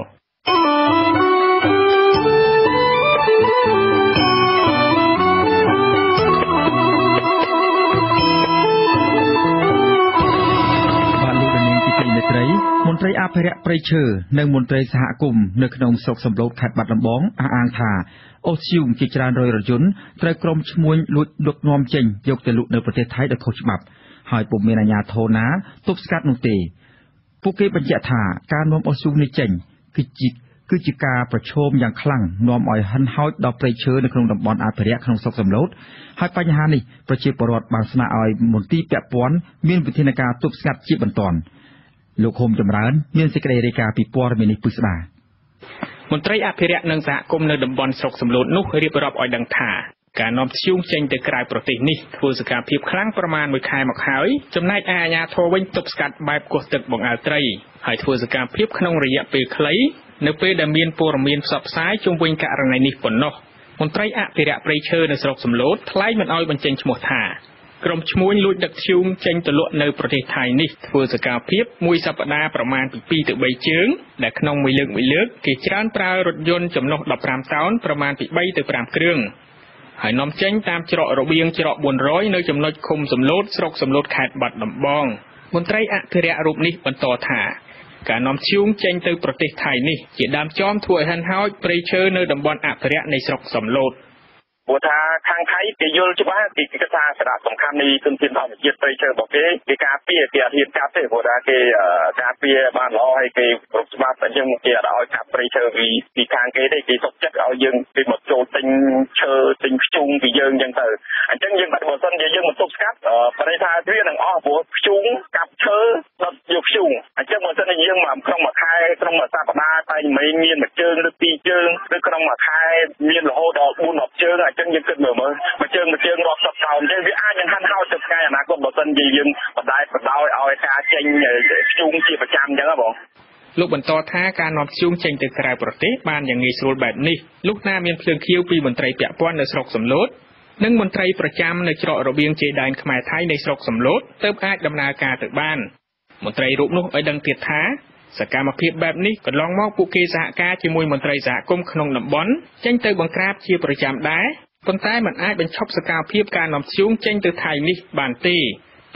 មន្ត្រីអភិរក្សព្រៃឈើនិងមន្ត្រីសហគមន៍នៅក្នុងស្រុកសំឡូតខេត្តបាត់ដំបងអះអាងថាអូសធ្យូងជាច្រើនរយរថយន្តត្រូវក្រុមឈ្មួញលួចដឹកនាំចេញយកទៅលក់នៅប្រទេសថៃដោយខុសច្បាប់ហើយពុំមានអាជ្ញាធរណាទប់ស្កាត់នោះទេពួកគេបញ្ជាក់ថាការនាំអូសធ្យូងនេះចេញគឺជាគឺជាការប្រឈមយ៉ាងខ្លាំងនាំឲ្យហិនហោចដល់ព្រៃឈើនៅក្នុងតំបន់អភិរក្សក្នុងស្រុកសំឡូតហើយបញ្ហានេះប្រជាពលរដ្ឋបានស្នើឲ្យមន្ទីរពាក់ព័ន្ធមានវិធានការទប់ស្កាត់ជាបន្ទាន់លោកហុំចម្រើនមានសេចក្តីរាយការណ៍ពីព័ត៌មាននេះពិស្ដាមន្ត្រីអភិរក្សនិងសហគមន៍នៅតំបន់ស្រុកសំឡូតនោះរៀបរាប់ឲ្យដឹងថាការនាំធ្យូងចេញទៅក្រៅប្រទេសនេះធ្វើសកម្មភាពខ្លាំងប្រមាណមួយខែមកហើយចំណែកឯអាជ្ញាធរវិញទប់ស្កាត់បែបគោះទឹកបង្អើលត្រីហើយធ្វើសកម្មភាពក្នុងរយៈពេលខ្លីនៅពេលដែលមានព័ត៌មានផ្សព្វផ្សាយជុំវិញករណីនេះប៉ុណ្ណោះមន្ត្រីអភិរក្សព្រៃឈើនៅស្រុកសំឡូតថ្លែងមិនឲ្យបញ្ចេញឈ្មោះថាក្រុមឈ្មួញលួចដឹកធ្យូងចេញទៅលក់នៅប្រទេសថៃនេះធ្វើសកម្មភាពមួយសប្តាហ៍ប្រមាណពីពីរទៅបីជើងដែលក្នុងមួយលើកមួយលើកគេច្រើនប្រើរថយន្តចំណុះដប់ប្រាំតោនប្រមាណពីបីទៅប្រាំគ្រឿងហើយនាំចេញតាមច្រករបៀងច្រកបួនរយនៅចំណុចឃុំសំឡូតស្រុកសំឡូតខេត្តបាត់ដំបងមន្ត្រីអភិរក្សរូបនេះបន្តថាការនាំធ្យូងចេញទៅប្រទេសថៃនេះជាដើមចមធ្វើឲ្យហិនហោចព្រៃឈើនៅតំបន់អភិរក្សនៃស្រុកសំឡូតព្រោះថាខាងថៃគេយល់ច្បាស់ពីគិតថាសារៈសំខាន់នៃទុនធានធម្មជាតិព្រៃឈើរបស់គេគេការពារគេអត់ហ៊ានកាប់ទេព្រោះថាគេការពារបានល្អហើយគេគ្រប់ច្បាប់តែយើងគេអត់ឲ្យកាប់ព្រៃឈើពីពីខាងគេទេគេទុកចិត្តឲ្យយើងគេមកចូលទិញឈើទិញខ្ជុងពីយើងអញ្ចឹងទៅអញ្ចឹងយើងបាត់បើសិនជាយើងមិនទប់ស្កាត់ប្រទេសថាវានឹងអស់ព្រោះខ្ជុងកាប់ឈើដុតយកខ្ជុងអញ្ចឹងបើសិនជាយើងមកក្នុងមួយខែក្នុងមួយសប្តាហ៍តែមិនមានមួយជើងឬពីរជើងឬក្នុងមួយខែមានរហូតដល់បួន ដប់ជើងអញ្ចឹងយើងគិតមើលមើលមួយជើងមួយជើងរាប់សិបតោនទេវាអាចនឹងហាន់ហោចទៅថ្ងៃអនាគតបើសិនជាយើងបដាយបដោយឲ្យការចេញខ្ជុងជាប្រចាំអញ្ចឹងហ៎បងលោកបន្តថាការនាំធ្យូងចេញទៅក្រៅប្រទេសបានយ៉ាងងាយស្រួលបែបនេះលុះណាមានភ្លើងខៀវពីមន្ត្រីពាក់ព័ន្ធនៅស្រុកសំឡូតនិងមន្ត្រីប្រចាំនៅច្រករបៀងជ័យដែនខ្មែរថៃនៃស្រុកសំឡូតទើបអាចដំណើរការទៅបានមន្ត្រីរូបនោះឲ្យដឹងទៀតថាសកម្មភាពបែបនេះកន្លងមកពួកគេសហការជាមួយមន្ត្រីសហគមន៍ក្នុងតំបន់ចេញទៅបង្ក្រាបជាប្រចាំដែរប៉ុន្តែมันអាចបញ្ឈប់សកម្មភាពការនាំធ្យូងចេញទៅថៃនេះបានទេ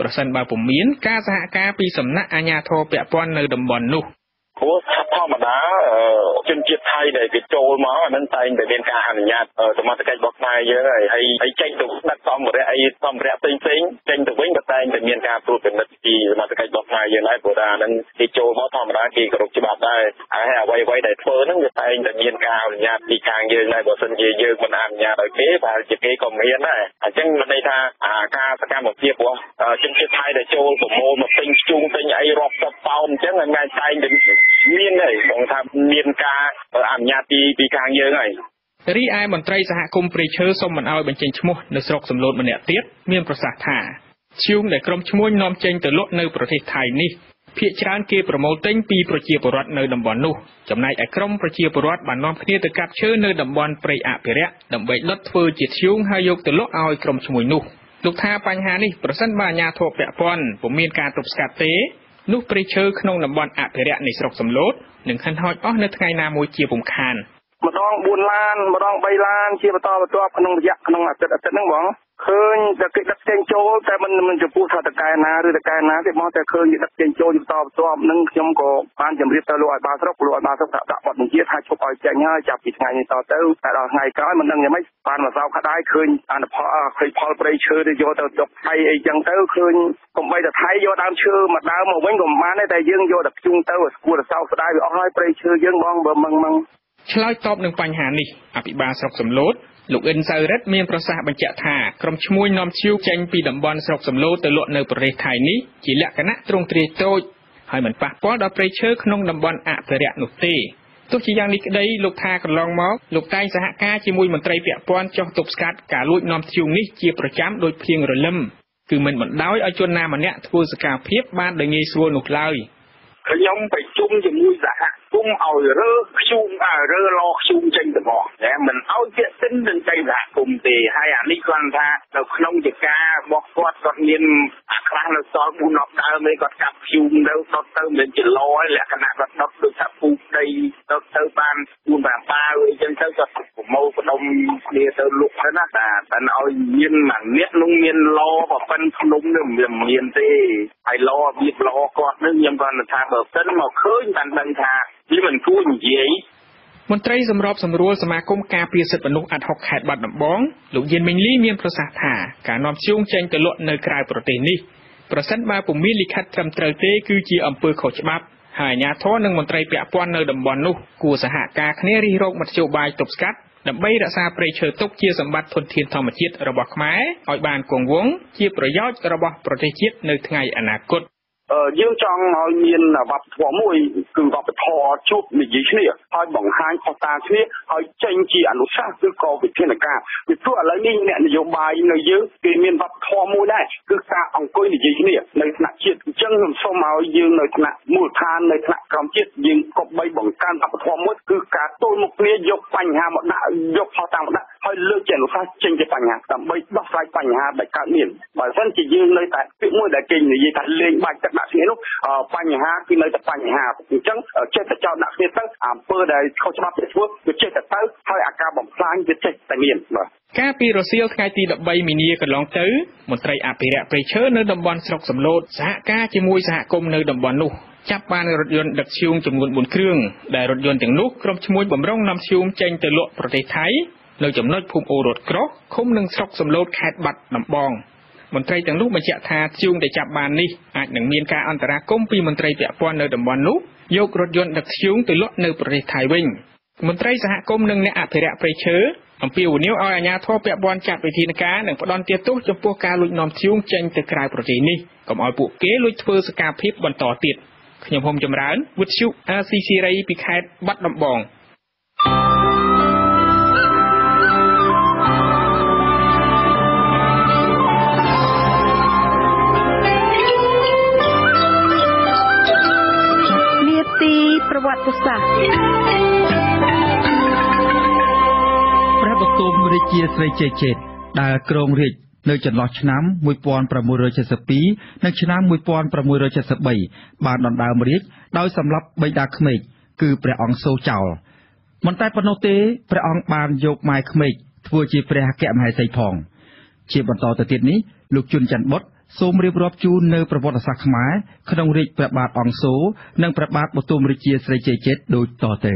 ប្រសិនបើពុំមានការសហការពីសំណាក់អាជ្ញាធរពាក់ព័ន្ធនៅតំបន់នោះព្រោះធម្មតាជនជាតិថៃដែលគេចូលមកអានឹងតែងតែមានការអនុញ្ញាតសមត្ថកិច្ចរបស់ខ្មែរយើងហើយហើយហើយចេញទៅដឹកសម្ភារៈអីសម្ភារៈផ្សេងផ្សេងចេញទៅវិញក៏តែងតែមានការត្រួតពិនិត្យពីសមត្ថកិច្ចរបស់ខ្មែរយើងដែរព្រោះថាអានឹងគេចូលមកធម្មតាគេគោរពច្បាប់ដែរហើយអ្វីអ្វីដែលធ្វើហ្នឹងវាតែងតែមានការអនុញ្ញាតពីខាងយើងដែរបើមិនជាយើងមិនអនុញ្ញាតឲ្យគេតែជាគេក៏មានដែរអញ្ចឹងមានន័យថាការសកម្មភាពរបស់ជនជាតិថៃដែលចូលប្រមូលមកទិញជូងទិញអីរាប់សិបប៉ោនអញ្ចឹងហ្នឹងតែងតែមានហើយបងថាមានការអនុញ្ញាតពីពីខាងយើងហើយរីឯមន្ត្រីសហគមន៍ព្រៃឈើសូមមិនអោយបញ្ចេញឈ្មោះនៅស្រុកសំឡូតម្នាក់ទៀតមានប្រសាសន៍ថាឈូងដែលក្រុមឈ្មួញនាំចេញទៅលក់នៅប្រទេសថៃនេះភាគច្រើនគេប្រមូលទិញពីប្រជាពលរដ្ឋនៅតំបន់នោះចំណែកឯក្រុមប្រជាពលរដ្ឋបាននាំគ្នាទៅកាប់ឈើនៅតំបន់ព្រៃអភិរក្សដើម្បីដុតធ្វើជាធ្យូងហើយយកទៅលក់ឲ្យក្រុមឈ្មួញនោះលោកថាបញ្ហានេះប្រសិនបើអាជ្ញាធរពាក់ព័ន្ធពុំមានការទប់ស្កាត់ទេនោះព្រៃឈើក្នុងតំបន់អភិរក្សនៃស្រុកសំឡូតនឹងខិនហោចអស់នៅថ្ងៃណាមួយជាពុំខានម្ដងបួនឡានម្ដងបីឡានជាបន្តបន្ទាប់ក្នុងរយៈក្នុងអាទិត្យអាទិត្យហ្នឹងបងឃើញតែគេដឹកចេញចូលតែមិនមិនចំពោះថាតកែណាឬតកែណាទេមកតែឃើញគេដឹកចេញចូលបន្តបន្ទាប់ហ្នឹងខ្ញុំក៏បានជម្រាបទៅលោកឲ្យបាស្រុកលោកឲ្យបាស្រុកដាក់បទបញ្ជាថាឈប់ឲ្យចេញហើយចាប់ពីថ្ងៃនេះតទៅតែដល់ថ្ងៃក្រោយមិនដឹងយ៉ាងម៉េចបានមកសោកក្តាយឃើញអនុផលឃើញផលព្រៃឈើទៅយកទៅទុកថៃអីចឹងទៅឃើញកុំបីតែថៃយកដើមឈើមកដើមមកវិញក៏មិនបានដែរតែយើងយកតែភ្ជុងទៅស្គួរសោកស្ដាយវាអស់ហើយព្រៃឈើយើងបងបើមឹងមឹងឆ្លើយតបនឹងបញ្ហានេះអភិបាលស្រុកសំឡូតលោកអ៊ិនសៅរិទ្ធមានប្រសាសន៍បញ្ជាក់ថាក្រុមឈ្មួញនាំឈៀវចេញពីតំបន់ស្រុកសំឡូតទៅលក់នៅប្រទេសថៃនេះជាលក្ខណៈទ្រង់ទ្រាយតូចហើយមិនប៉ះពាល់ដល់ព្រៃឈើក្នុងតំបន់អភិរក្សនោះទេទោះជាយ៉ាងនេះក្តីលោកថាកន្លងមកលោកតែងសហការជាមួយមន្ត្រីពាក់ព័ន្ធចុះទប់ស្កាត់ការលួចនាំឈៀវនេះជាប្រចាំដោយភ្លៀងរលឹមគឺមិនបណ្ដោយឲ្យជនណាម្នាក់ធ្វើសកម្មភាពបានដោយងាយស្រួលនោះឡើយខ្ញុំប្រជុំជាមួយសហគមន៍ឲ្យរើខ្ជុំឲ្យរើឡខ្ជុំចេញទៅមកតែមិនឲ្យពាក្យទិននឹងទៅសហគមន៍ទេហើយអានេះគាត់ថានៅក្នុងកិច្ចការរបស់គាត់គាត់មានអាខ្លះនៅសល់បួនដប់ដើមឯងគាត់កាប់ខ្ជុំទៅដុតទៅមិនជាឡហើយលក្ខណៈគាត់ដុតដូចថាពូដីដុតទៅបានបួនប្រាំបាវអីចឹងទៅគាត់ប្រមូលបដុំគ្នាទៅលុកទៅណាតែតែឲ្យមានមួយនេះនោះមានឡប្រប៉ិនភ្នំនឹងវាមានទេហើយឡវាឡគាត់នឹងខ្ញុំគាត់ថាបើសិនមកឃើញបានដឹងថាវាមិនគួរនិយាយមន្ត្រីសម្របសម្រួលសមាគមការពារសិទ្ធិមនុស្សអាត់ហុកខេត្តបាត់ដំបងលោកយិនមីងលីមានប្រសាសន៍ថាការនាំឈូងចេញទៅលក់នៅក្រៅប្រទេសនេះប្រសិនបើពុំមានលិខិតត្រឹមត្រូវទេគឺជាអំពើខុសច្បាប់ហើយអាជ្ញាធរនិងមន្ត្រីពាក់ព័ន្ធនៅតំបន់នោះគួរសហការគ្នារិះរោចមធ្យោបាយទប់ស្កាត់ដើម្បីរក្សាព្រៃឈើទុកជាសម្បត្តិធនធានធម្មជាតិរបស់ខ្មែរឲ្យបានគង់វង្សជាប្រយោជន៍របស់ប្រទេសជាតិនៅថ្ងៃអនាគតយើងចង់ឲ្យមានវប្បធម៌មួយគឺវប្បធម៌ជួបនិយាយគ្នាហើយបង្ហាញខុសតាគ្នាហើយចេញជាអនុសាសន៍ឬក៏វិធានការពីព្រោះឥឡូវនេះអ្នកនយោបាយនៅយើងគេមានវប្បធម៌មួយដែរគឺការអង្គុយនិយាយគ្នានៅថ្នាក់ជាតិអញ្ចឹងខ្ញុំសូមឲ្យយើងនៅថ្នាក់មូលដ្ឋាននៅថ្នាក់ក្រោមជាតិយើងគប្បីបង្កើនវប្បធម៌មួយគឺការទល់មុខគ្នាយកបញ្ហាមកដាក់យកខុសតាមកដាក់ហើយលើកជាអនុសាសន៍ចេញជាបញ្ហាដើម្បីដោះស្រាយបញ្ហាដែលកើតមានបើមិនជាយើងនៅតែពាក្យមួយដែលគេនិយាយថាលេងបាច់ទឹកដាក់គ្នានោះបញ្ហាគឺនៅតែបញ្ហាអញ្ចឹងចេះតែចោលដាក់គ្នាទៅអំពើដែលខុសច្បាប់ទៅធ្វើវាចេះតែទៅហើយអាការបំផ្លាញវាចេះតែមានបាទកាលពីរសៀលថ្ងៃទីដប់បីមីនាកន្លងទៅមន្ត្រីអភិរក្សព្រៃឈើនៅតំបន់ស្រុកសំឡូតសហការជាមួយសហគមន៍នៅតំបន់នោះចាប់បានរថយន្តដឹកធ្យូងចំនួនបួនគ្រឿងដែលរថយន្តទាំងនោះក្រុមឈ្មួញបំរុងនាំធ្យូងចេញទៅលក់ប្រទេសថៃនៅចំណុចភូមិអូររត់ក្រោះឃុំនឹងស្រុកសំឡូតខេត្តបាត់ដំបងមន្ត្រីទាំងនោះបញ្ជាក់ថាធ្យូងដែលចាប់បាននេះអាចនឹងមានការអន្តរាគមន៍ពីមន្ត្រីពាក់ព័ន្ធនៅតំបន់នោះយករថយន្តដឹកធ្យូងទៅលក់នៅប្រទេសថៃវិញមន្ត្រីសហគមន៍និងអ្នកអភិរក្សព្រៃឈើអំពាវនាវឲ្យអាជ្ញាធរពាក់ព័ន្ធចាត់វិធានការនិងផ្ដន្ទាទោសចំពោះការលួចនាំធ្យូងចេញទៅក្រៅប្រទេសនេះកុំឲ្យពួកគេលួចធ្វើសកម្មភាពបន្តទៀតខ្ញុំហុំចម្រើនវិទ្យុ អារ ស៊ី សេរីពីខេត្តបាត់ដំបងប្រវត្តិសាស្ត្រព្រះបទុមរាជាស្រីជ័យជេតដែលគ្រងរាជ្យនៅចន្លោះឆ្នាំmột nghìn sáu trăm bảy mươi haiនិងឆ្នាំmột nghìn sáu trăm bảy mươi baបានដណ្ដើមរាជ្យដោយសម្លាប់បិតាក្មេកគឺព្រះអង្គសូរចោលមិនតែប៉ុណ្ណោះទេព្រះអង្គបានយកម៉ែក្មេកធ្វើជាព្រះអគ្គមហេសីផងជាបន្តទៅទៀតនេះលោកជុនច័ន្ទបុត្រសូមរៀបរាប់ជូននៅប្រវត្តិសាស្ត្រខ្មែរក្នុងរាជ្យព្រះបាទអង្គសូនិងព្រះបាទបទុមរាជាស្រីជ័យជាតិដូចតទៅ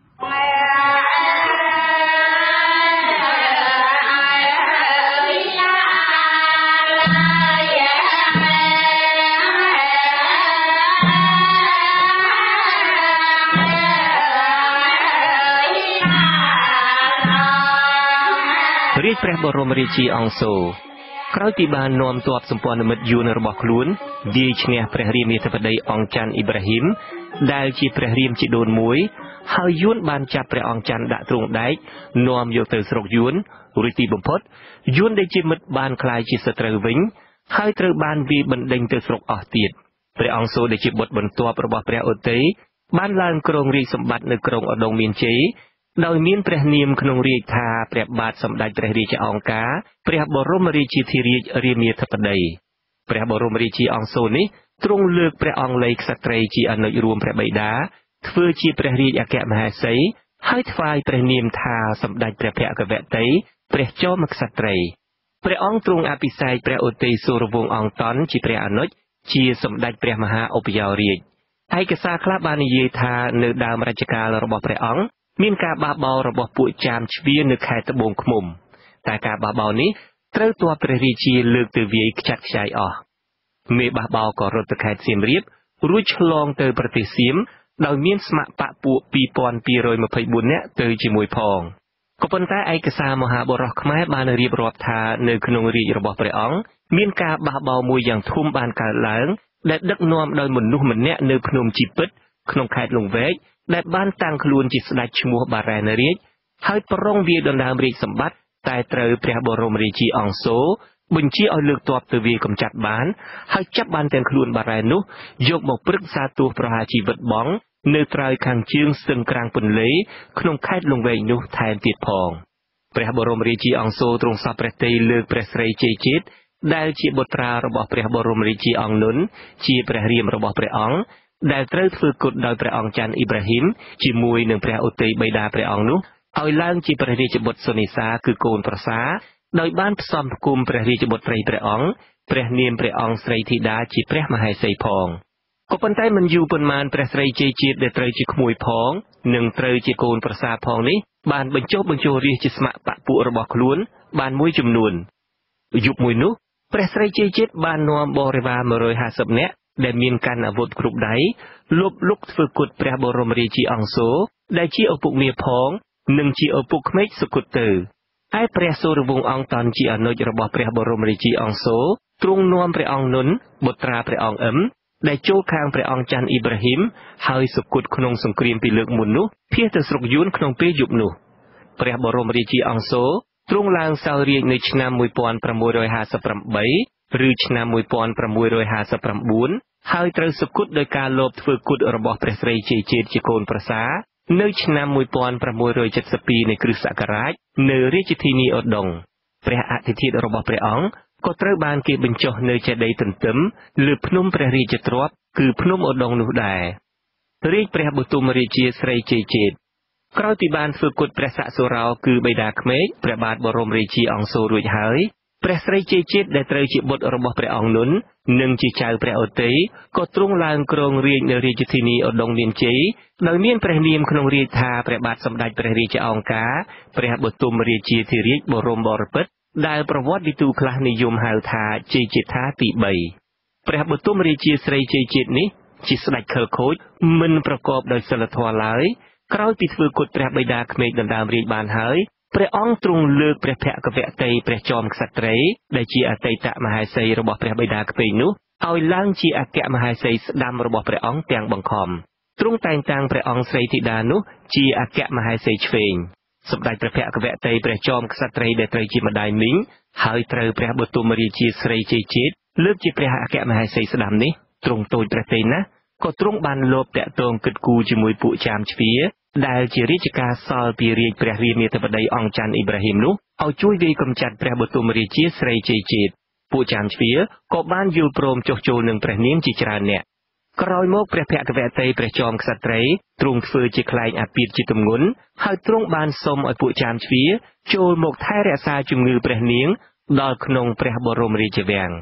រាជព្រះបរមរាជាអង្គសូក្រោយពីបាននាំទ័ពសម្ព័ន្ធមិត្តយួនរបស់ខ្លួនវាយឈ្នះព្រះរាមាធិបតីអង្គច័ន្ទអ៊ីប្រាហ៊ីមដែលជាព្រះរាមជីដូនមួយហើយយួនបានចាប់ព្រះអង្គច័ន្ទដាក់ទ្រង់ដែកនាំយកទៅស្រុកយួនរួចទីបំផុតយួនដែលជាមិត្តបានក្លាយជាសត្រូវវិញហើយត្រូវបានវាយបណ្ដេញទៅស្រុកអស់ទៀតព្រះអង្គសូដែលជាបុត្របន្ទាប់របស់ព្រះឧទ័យបានឡើងគ្រងរាជសម្បត្តិនៅក្រុងឧដុង្គមានជ័យដោយមានព្រះនាមក្នុងរាជថាព្រះបាទសម្ដេចព្រះរាជអង្ការព្រះបរមរាជាធិរាជរាមាធិបតីព្រះបរមរាជាអង្គសូនេះទ្រង់លើកព្រះអង្គលេក្សត្រីជាអនុជរួមព្រះបិតាធ្វើជាព្រះរាជអគ្គមហេសីហើយថ្វាយព្រះនាមថាសម្ដេចព្រះភគវតីព្រះចោមក្សត្រីព្រះអង្គទ្រង់អភិសេកព្រះឧទ័យសូរវង្សអង្គតន់ជាព្រះអនុជជាសម្ដេចព្រះមហាឧបយោរាជឯកសារខ្លះបាននិយាយថានៅដើមរជ្ជកាលរបស់ព្រះអង្គមានការបះបោររបស់ពួកចាមជ្វានៅខេត្តត្បូងឃ្មុំតែការបះបោនេះត្រូវទ័ពព្រះរាជាលើកទៅវាយខ្ចាត់ខ្ចាយអស់មេបះបោក៏រត់ទៅខេត្តសៀមរាបរួចឆ្លងទៅប្រទេសសៀមដោយមានស្ម័គ្របកពួកពីរពាន់ពីររយម្ភៃបួននាក់ទៅជាមួយផងក៏ប៉ុន្តែឯកសារមហាបុរសខ្មែរបានរៀបរាប់ថានៅក្នុងរាជរបស់ព្រះអង្គមានការបះបោរមួយយ៉ាងធំបានកើតឡើងដែលដឹកនាំដោយមនុស្សម្នាក់នៅភ្នំជីពិតក្នុងខេត្តលង្វែកដែលបានតាំងខ្លួនជាស្ដេចឈ្មោះបារ៉ែនរាជហើយប្រុងវាយដណ្ដើមរាជសម្បត្តិតែត្រូវព្រះបរមរាជាអង្គសូបញ្ជាឲ្យលើកទ័ពទៅវាយកម្ចាត់បានហើយចាប់បានទាំងខ្លួនបារ៉ែននោះយកមកព្រឹក្សាទោសប្រហារជីវិតបងនៅត្រើយខាងជើងស្ទឹងក្រាំងពន្លេក្នុងខេត្តលង្វែកនោះថែមទៀតផងព្រះបរមរាជាអង្គសូទ្រង់សពព្រះទ័យលើកព្រះស្រីជ័យជាតិដែលជាបុត្រារបស់ព្រះបរមរាជាអង្គនុនជាព្រះរាមរបស់ព្រះអង្គដែលត្រូវធ្វើគុតដោយព្រះអង្គច័ន្ទអ៊ីប្រាហ៊ីមជាមួយនឹងព្រះឧទ័យបិតាព្រះអង្គនោះឲ្យឡើងជាព្រះរាជបុត្រសុនីសាគឺកូនប្រសាដោយបានផ្សំផ្គុំព្រះរាជបុត្រីព្រះអង្គព្រះនាមព្រះអង្គស្រីធីតាជាព្រះមហេសីផងក៏ប៉ុន្តែមិនយូរប៉ុន្មានព្រះស្រីជ័យជាតិដែលត្រូវជាក្មួយផងនិងត្រូវជាកូនប្រសាផងនេះបានបញ្ចុះបញ្ចូលរាជជាស្ម័គ្របកពួករបស់ខ្លួនបានមួយចំនួនយុគមួយនោះព្រះស្រីជ័យជាតិបាននាំបរិវារមួយរយហាសិបនាក់ដែលមានកាន់អាវុធគ្រប់ដៃលុបលុកធ្វើគុតព្រះបរមរាជាអង្គសូដែលជាឪពុកមាផងនិងជាឪពុកក្មេកសុគតទៅឯព្រះសូរវង្សអង្គតន់ជាអនុជរបស់ព្រះបរមរាជាអង្គសូទ្រង់នាំព្រះអង្គនុនបុត្រាព្រះអង្គអឹមដែលចូលខាងព្រះអង្គច័ន្ទអ៊ីប្រាហ៊ីមហើយសុគតក្នុងសង្គ្រាមពីលើកមុននោះភៀសទៅស្រុកយួនក្នុងពេលយប់នោះព្រះបរមរាជាអង្គសូទ្រង់ឡើងសោយរាជ្យនៅឆ្នាំមួយពាន់ប្រាំមួយរយហាសិបប្រាំឬឆ្នាំមួយពាន់ប្រាំមួយរយហាសិបប្រាំបួនហើយត្រូវសុគតដោយការលបធ្វើគុតរបស់ព្រះស្រីជ័យជាតិជាកូនប្រសានៅឆ្នាំមួយពាន់ប្រាំមួយរយចិតសិបពីរនៃគ្រិស្តសករាជនៅរាជធានីឧដុង្គព្រះអធិធិរបស់ព្រះអង្គក៏ត្រូវបានគេបញ្ចុះនៅចេតិយទន្ទឹមលើភ្នំព្រះរាជទ្រព្យគឺភ្នំឧដុង្គនោះដែររាជព្រះបទុមរាជាស្រីជ័យជាតិក្រោយពីបានធ្វើគុតព្រះសសុរោគឺបិតាក្មេកព្រះបាទបរមរាជាអង្គសូរួចហើយព្រះស្រីជ័យជាតិដែលត្រូវជាបុត្ររបស់ព្រះអង្គនុននិងជាចៅព្រះឧទ័យក៏ទ្រង់ឡើងគ្រងរាជនៅរាជធានីឧដុង្គមានជ័យដោយមានព្រះនាមក្នុងរាជថាព្រះបាទសម្ដេចព្រះរាជអង្ការព្រះបទុមរាជាធិរាជបរមបរពិតដែលប្រវត្តិវិទូខ្លះនិយមហៅថាជ័យជាតិថាទីបីព្រះបទុមរាជាស្រីជ័យជាតិនេះជាស្ដេចខិលខូចមិនប្រកបដោយសិលធម៌ឡើយក្រោយពីធ្វើគុតព្រះបិតាក្មេកដណ្ដើមរាជបានហើយព្រះអង្គទ្រង់លើកព្រះភគវតីព្រះចោមក្សត្រីដែលជាអតីតមហេសីរបស់ព្រះបិតាក្មេកនោះឲ្យឡើងជាអគ្គមហេសីស្ដាំរបស់ព្រះអង្គទាំងបង្ខំទ្រង់តែងតាំងព្រះអង្គស្រីធីតានោះជាអគ្គមហេសីឆ្វេងសម្ដេចព្រះភគវតីព្រះចោមក្សត្រីដែលត្រូវជាម្ដាយមីងហើយត្រូវព្រះបទុមរាជាស្រីជ័យជាតិលើកជាព្រះអគ្គមហេសីស្ដាំនេះទ្រង់តូចព្រះទ័យណាស់ក៏ទ្រង់បានលបតាក់ទងគិតគូរជាមួយពួកចាមជ្វាដែលជារាជការសល់ពីរាជព្រះរាមាធិបតីអង្គច័ន្ទអ៊ីប្រាហ៊ីមនោះឲ្យជួយវាយកម្ចាត់ព្រះបទុមរាជាស្រីជ័យជាតិពួកចាមជ្វាក៏បានយល់ព្រមចុះចូលនឹងព្រះនាងជាច្រើនអ្នកក្រោយមកព្រះភគវតីព្រះចោមក្សត្រីទ្រង់ធ្វើជាខ្លែងអាពាធជាទម្ងន់ហើយទ្រង់បានសុំឲ្យពួកចាមជ្វាចូលមកថែរក្សាជំងឺព្រះនាងដល់ក្នុងព្រះបរមរាជវាំង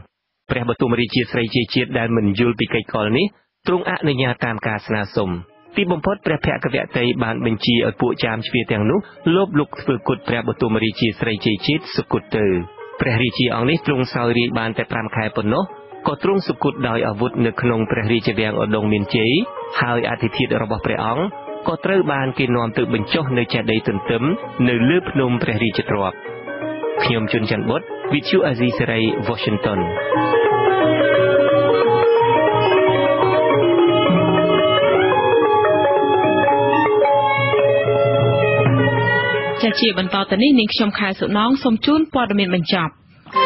ព្រះបទុមរាជាស្រីជាជាតិដែលមិនយល់ពីកិច្ចកលនេះទ្រង់អនុញ្ញាតតាមការស្នើសុំទីបំផុតព្រះភគវតីបានបញ្ជាឲ្យពួកចាមជ្វាទាំងនោះលបលុកធ្វើគុតព្រះបទុមរាជាស្រីជាជាតិសុគតទៅព្រះរាជាអង្គនេះទ្រង់សោយរាជ្យបានតែ5ខែប៉ុណ្ណោះក៏ទ្រង់សុគតដោយអាវុធនៅក្នុងព្រះរាជវាំងឧដុង្គមានជ័យហើយអធិធិធរបស់ព្រះអង្គក៏ត្រូវបានគេនាំទៅបញ្ចុះនៅចេតិយទន្ទឹមនៅលើភ្នំព្រះរាជទ្រព្យខ្ញុំជុនច័ន្ទបុត្រវិទ្យុអាស៊ីសេរី Washington ជាជាបន្តទៅនេះនាងខ្ញុំខែសុណងសូមជូនព័ត៌មានបញ្ចប់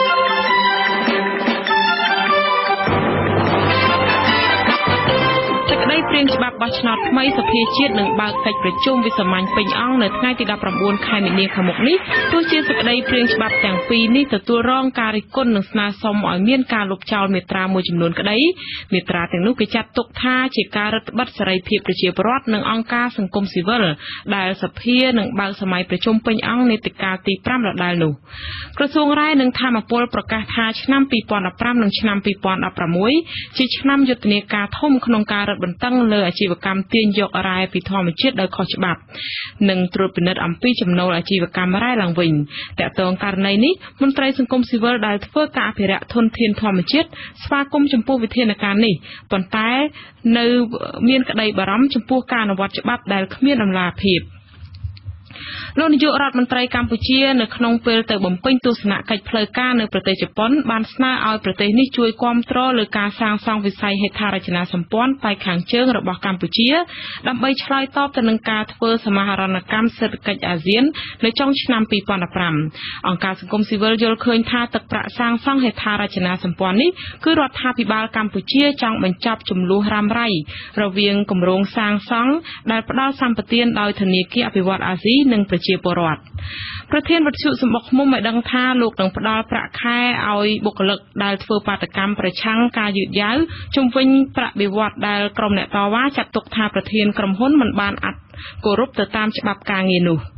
ព្រៀងច្បាប់បោះឆ្នោតថ្មីសភាជាតិនឹងបើកកិច្ចប្រជុំវិសាមញ្ញពេញអង្គនៅថ្ងៃទី19ខែមីនាខាងមុខនេះទោះជាសេចក្តីព្រៀងច្បាប់ទាំងពីរនេះទទួលរងការរិះគន់និងស្នើសុំឲ្យមានការលុបចោលមាត្រាមួយចំនួនក្តីមាត្រាទាំងនោះគេចាត់ទុកថាជាការរឹតបន្តឹងសេរីភាពប្រជាពលរដ្ឋនិងអង្គការសង្គមស៊ីវិលដែលសភានឹងបើកសម័យប្រជុំពេញអង្គនាទីកាលទី5ដដែលនោះក្រសួងរាយនិងធម្មពលប្រកាសថាឆ្នាំ2015និងឆ្នាំ2016ជាឆ្នាំយុទ្ធនាការធំក្នុងការរឹតបន្តឹងលើអាជីវកម្មទាញយករ៉ែពីធម្មជាតិដោយខុសច្បាប់និងត្រួតពិនិត្យអំពីចំណូលអាជីវកម្មរ៉ែឡើងវិញតើតើករណីនេះមន្ត្រីសង្គមស៊ីវិលដែលធ្វើការអភិរក្សធនធានធម្មជាតិស្វាគមន៍ចំពោះវិធានការនេះប៉ុន្តែនៅមានក្តីបារម្ភចំពោះការអនុវត្តច្បាប់ដែលគ្មានដំណាភាពលោកនាយករដ្ឋមន្ត្រីកម្ពុជានៅក្នុងពេលទៅបំពេញទស្សនកិច្ចផ្លូវការនៅប្រទេសជប៉ុនបានស្នើឲ្យប្រទេសនេះជួយគាំទ្រលើការសាងសង់វិស័យហេដ្ឋារចនាសម្ព័ន្ធផ្នែកខាងជើងរបស់កម្ពុជាដើម្បីឆ្លើយតបទៅនឹងការធ្វើសមាហរណកម្មសេដ្ឋកិច្ចអាស៊ាននៅចុងឆ្នាំ2015អង្គការសង្គមស៊ីវិលយល់ឃើញថាទឹកប្រាក់សាងសង់ហេដ្ឋារចនាសម្ព័ន្ធនេះគឺរដ្ឋាភិបាលកម្ពុជាចង់បញ្ចប់ចំនួនរ៉ាំរ៉ៃរវាងគម្រោងសាងសង់ដែលផ្ដល់សម្បទានដោយធនាគារអភិវឌ្ឍន៍អាស៊ីនិងប្រជាពលរដ្ឋប្រធានវិទ្យុសម្បុកឃ្មុំបានដឹងថាលោកនឹងផ្ដល់ប្រាក់ខែឲ្យបុគ្គលិកដែលធ្វើបាតកម្មប្រឆាំងការយឺតយ៉ាវជំវិញប្រាក់បៀវត្សដែលក្រុមអ្នកតវ៉ាចាត់ទុកថាប្រធានក្រុមហ៊ុនមិនបានអត់គោរពទៅតាមច្បាប់ការងារនោះ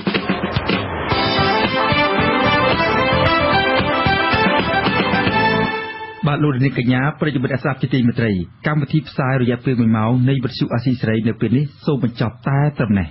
បាទលោកនាងកញ្ញាប្រិយមិត្តអាសាជាទីមេត្រីកម្មវិធីផ្សាយរយៈពេលមួយម៉ោងនៃវិទ្យុអាស៊ីសេរីនៅពេលនេះសូមបញ្ចប់តែត្រឹមនេះ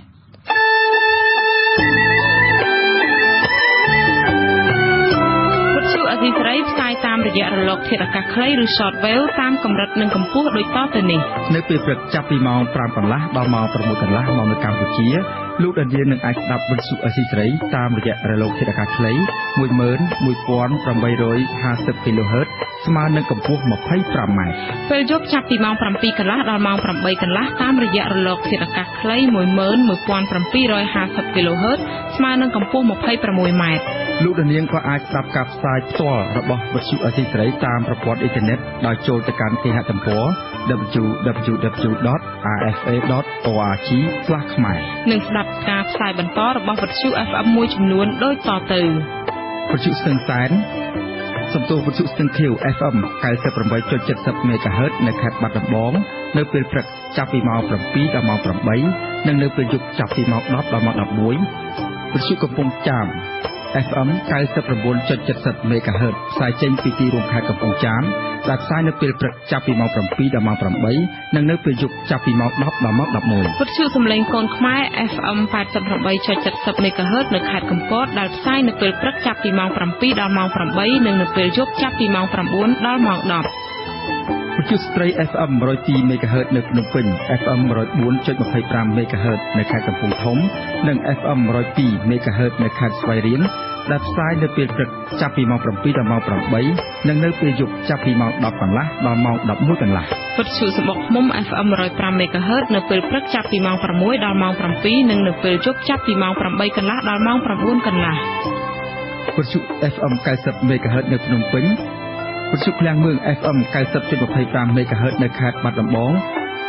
វិទ្យុអាស៊ីសេរីផ្សាយតាមរយៈរលកធាតុអាកាសខ្លីឬ short wave តាមកម្រិតនិងកម្ពស់ដូចតទៅនេះនៅពេលព្រឹកចាប់ពីម៉ោង5កន្លះដល់ម៉ោង6កន្លះមកនៅកម្ពុជាលោកដានៀននឹងអាចស្ដាប់វិទ្យុអាស៊ីសេរីតាមរយៈរលកធាតុអាកាសខ្លី មួយម៉ឺនមួយពាន់ប្រាំបីរយហាសិប គីឡូហឺត ស្មើនឹងកម្ពស់ ម្ភៃប្រាំម៉ែត្រពេលយប់ចាប់ពីម៉ោង7កន្លះដល់ម៉ោង8កន្លះតាមរយៈរលកធាតុអាកាសខ្លី មួយម៉ឺនមួយពាន់ប្រាំពីររយហាសិប គីឡូហឺត ស្មើនឹងកម្ពស់ ម្ភៃប្រាំមួយម៉ែត្រលោកដានៀងក៏អាចស្ដាប់ការផ្សាយផ្ទាល់របស់វិទ្យុអាស៊ីសេរីតាមប្រព័ន្ធអ៊ីនធឺណិតដោយចូលទៅកាន់គេហទំព័រ ដបលយូ ដបលយូ ដបលយូ ដត អារ អេហ្វ អេ ដត អូ អារ ជី ស្លាស ខ្មែរនិងស្ដាប់ការផ្សាយបន្តរបស់វិទ្យុ អេហ្វ អេម មួយចំនួនដូចតទៅវិទ្យុស្ទឹងសែនសំទោសវិទ្យុស្ទឹងខៀវ អេហ្វ អេម ៩៨.៧០ មេហ្គាហឺត នៅខេត្តបាត់ដំបងនៅពេលព្រឹកចាប់ពីម៉ោង7ដល់ម៉ោង8និងនៅពេលយប់ចាប់ពីម៉ោង10ដល់ម៉ោង11វិទ្យុកំពង់ចាម អេហ្វ អេម ៩៩.៧០ មេហ្គាហឺត ផ្សាយចេញពីទីរួមខេត្តកំពង់ចាមដែលផ្សាយនៅពេលព្រឹកចាប់ពីម៉ោង7ដល់ម៉ោង8និងនៅពេលយប់ចាប់ពីម៉ោង10ដល់ម៉ោង11វិទ្យុសំឡេងកូនខ្មែរ អេហ្វ អេម ៨៨.៧០ មេហ្គាហឺត នៅខេត្តកំពតដែលផ្សាយនៅពេលព្រឹកចាប់ពីម៉ោង7ដល់ម៉ោង8និងនៅពេលយប់ចាប់ពីម៉ោង9ដល់ម៉ោង10វិទ្យុស្ត្រី អេហ្វ អេម một không hai មេហ្គាហឺត នៅភ្នំពេញ អេហ្វ អេម một không bốn.២៥ មេហ្គាហឺត នៅខេត្តកំពង់ធំនិង អេហ្វ អេម một không hai មេហ្គាហឺត នៅខេត្តស្វាយរៀងដែលផ្សាយនៅពេលព្រឹកចាប់ពីម៉ោង7ដល់ម៉ោង8និងនៅពេលយប់ចាប់ពីម៉ោង10កន្លះដល់ម៉ោង11កន្លះវិទ្យុសំបុកឃ្មុំ អេហ្វ អេម một không năm មេហ្គាហឺត នៅពេលព្រឹកចាប់ពីម៉ោង6ដល់ម៉ោង7និងនៅពេលយប់ចាប់ពីម៉ោង8កន្លះដល់ម៉ោង9កន្លះវិទ្យុ អេហ្វ អេម 九十 មេហ្គាហឺត នៅភ្នំពេញវិទ្យុឃ្លាំងមឿង អេហ្វ អេម 九十.២៥ មេហ្គាហឺត នៅខេត្តបាត់ដំបង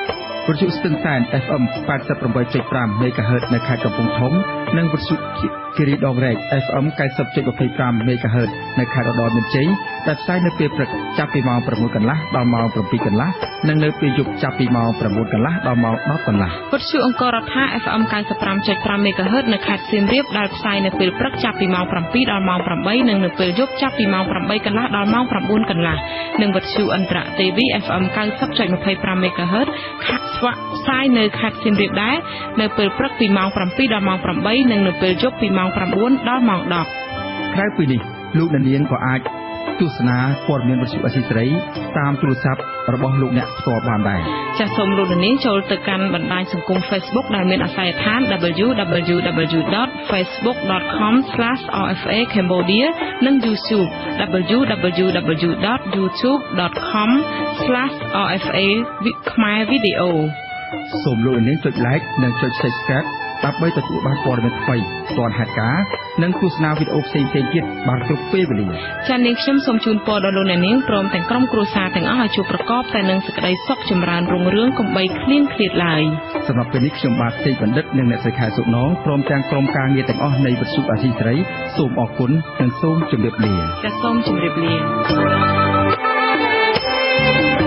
វិទ្យុស្ទឹងតែន เอฟ เอ็ม แปดสิบแปดจุดห้า เมกะเฮิรตซ์នៅខេត្តកំពង់ធំនិងវិទ្យុគិរីដងរែក เอฟ เอ็ม เก้าสิบจุดยี่สิบห้า เมกะเฮิรตซ์នៅខេត្តឧត្តរមានជ័យដែលផ្សាយនៅពេលព្រឹកចាប់ពីម៉ោង 6 កន្លះដល់ម៉ោង 7 កន្លះនិងនៅពេលយប់ចាប់ពីម៉ោង 9 កន្លះដល់ម៉ោង 10 កន្លះវិទ្យុអង្គររដ្ឋា เอฟ เอ็ม เก้าสิบห้าจุดห้า เมกะเฮิรตซ์នៅខេត្តសៀមរាបដែលផ្សាយនៅពេលព្រឹកចាប់ពីម៉ោង 7 ដល់ម៉ោង 8 និងនៅពេលយប់ចាប់ពីម៉ោង 8 កន្លះដល់ម៉ោង 9 កន្លះនិងវិទ្យុអន្តរទេវី เอฟ เอ็ม เก้าสิบจุดยี่สิบห้า เมกะเฮิรตซ์ខេត្តស្វាក់ផ្សាយនៅខេត្តសៀមរាបដែរនៅពេលព្រឹកពីម៉ោង 7 ដល់ម៉ោង 8 និងនៅពេលយប់ពីម៉ោង 9 ដល់ម៉ោង 10 ក្រៅពីនេះលោកអ្នកនាងក៏អាចទស្សនាព័ត៌មានវិទ្យុអស៊ីសេរីតាមទូរស័ព្ទរបស់លោកអ្នកផ្ទាល់បានដែរចាសសូមលោកអ្នកនាងចូលទៅកាន់បណ្ដាញសង្គម Facebook ដែលមានអាសយដ្ឋាន ดับเบิลยู ดับเบิลยู ดับเบิลยู ดอท เฟซบุ๊ก ดอท คอม สแลช อาร์ เอฟ เอ Cambodia និង YouTube ดับเบิลยู ดับเบิลยู ดับเบิลยู ดอท ยูทูบ ดอท คอม สแลช อาร์ เอฟ เอ ខ្មែរវីដេអូសូមលោកអ្នកនាងចុច Like និងចុច Subscribe ដើម្បីទទួលបានព័ត៌មានថ្មីទាន់ហេតុការណ៍និងទស្សនាវីដេអូផ្សេងៗទៀតបានគ្រប់ពេលវេលាចា៎នាងខ្ញុំសូមជូនពរដល់លោកអ្នកនាងព្រមទាំងក្រុមគ្រួសារទាំងអស់ឲ្យជួបប្រកបតែនឹងសេចក្តីសុខចម្រើនរុងរឿងកុំបីឃ្លៀងឃ្លាតឡើយសម្រាប់ពេលនេះខ្ញុំបាទសេកបណ្ឌិតនិងអ្នកស្រីខែសុណងព្រមទាំងក្រុមការងារទាំងអស់នៃវិទ្យុអាស៊ីសេរីសូមអរគុណនិងសូមជម្រាបលាចា៎សូមជម្រាបលា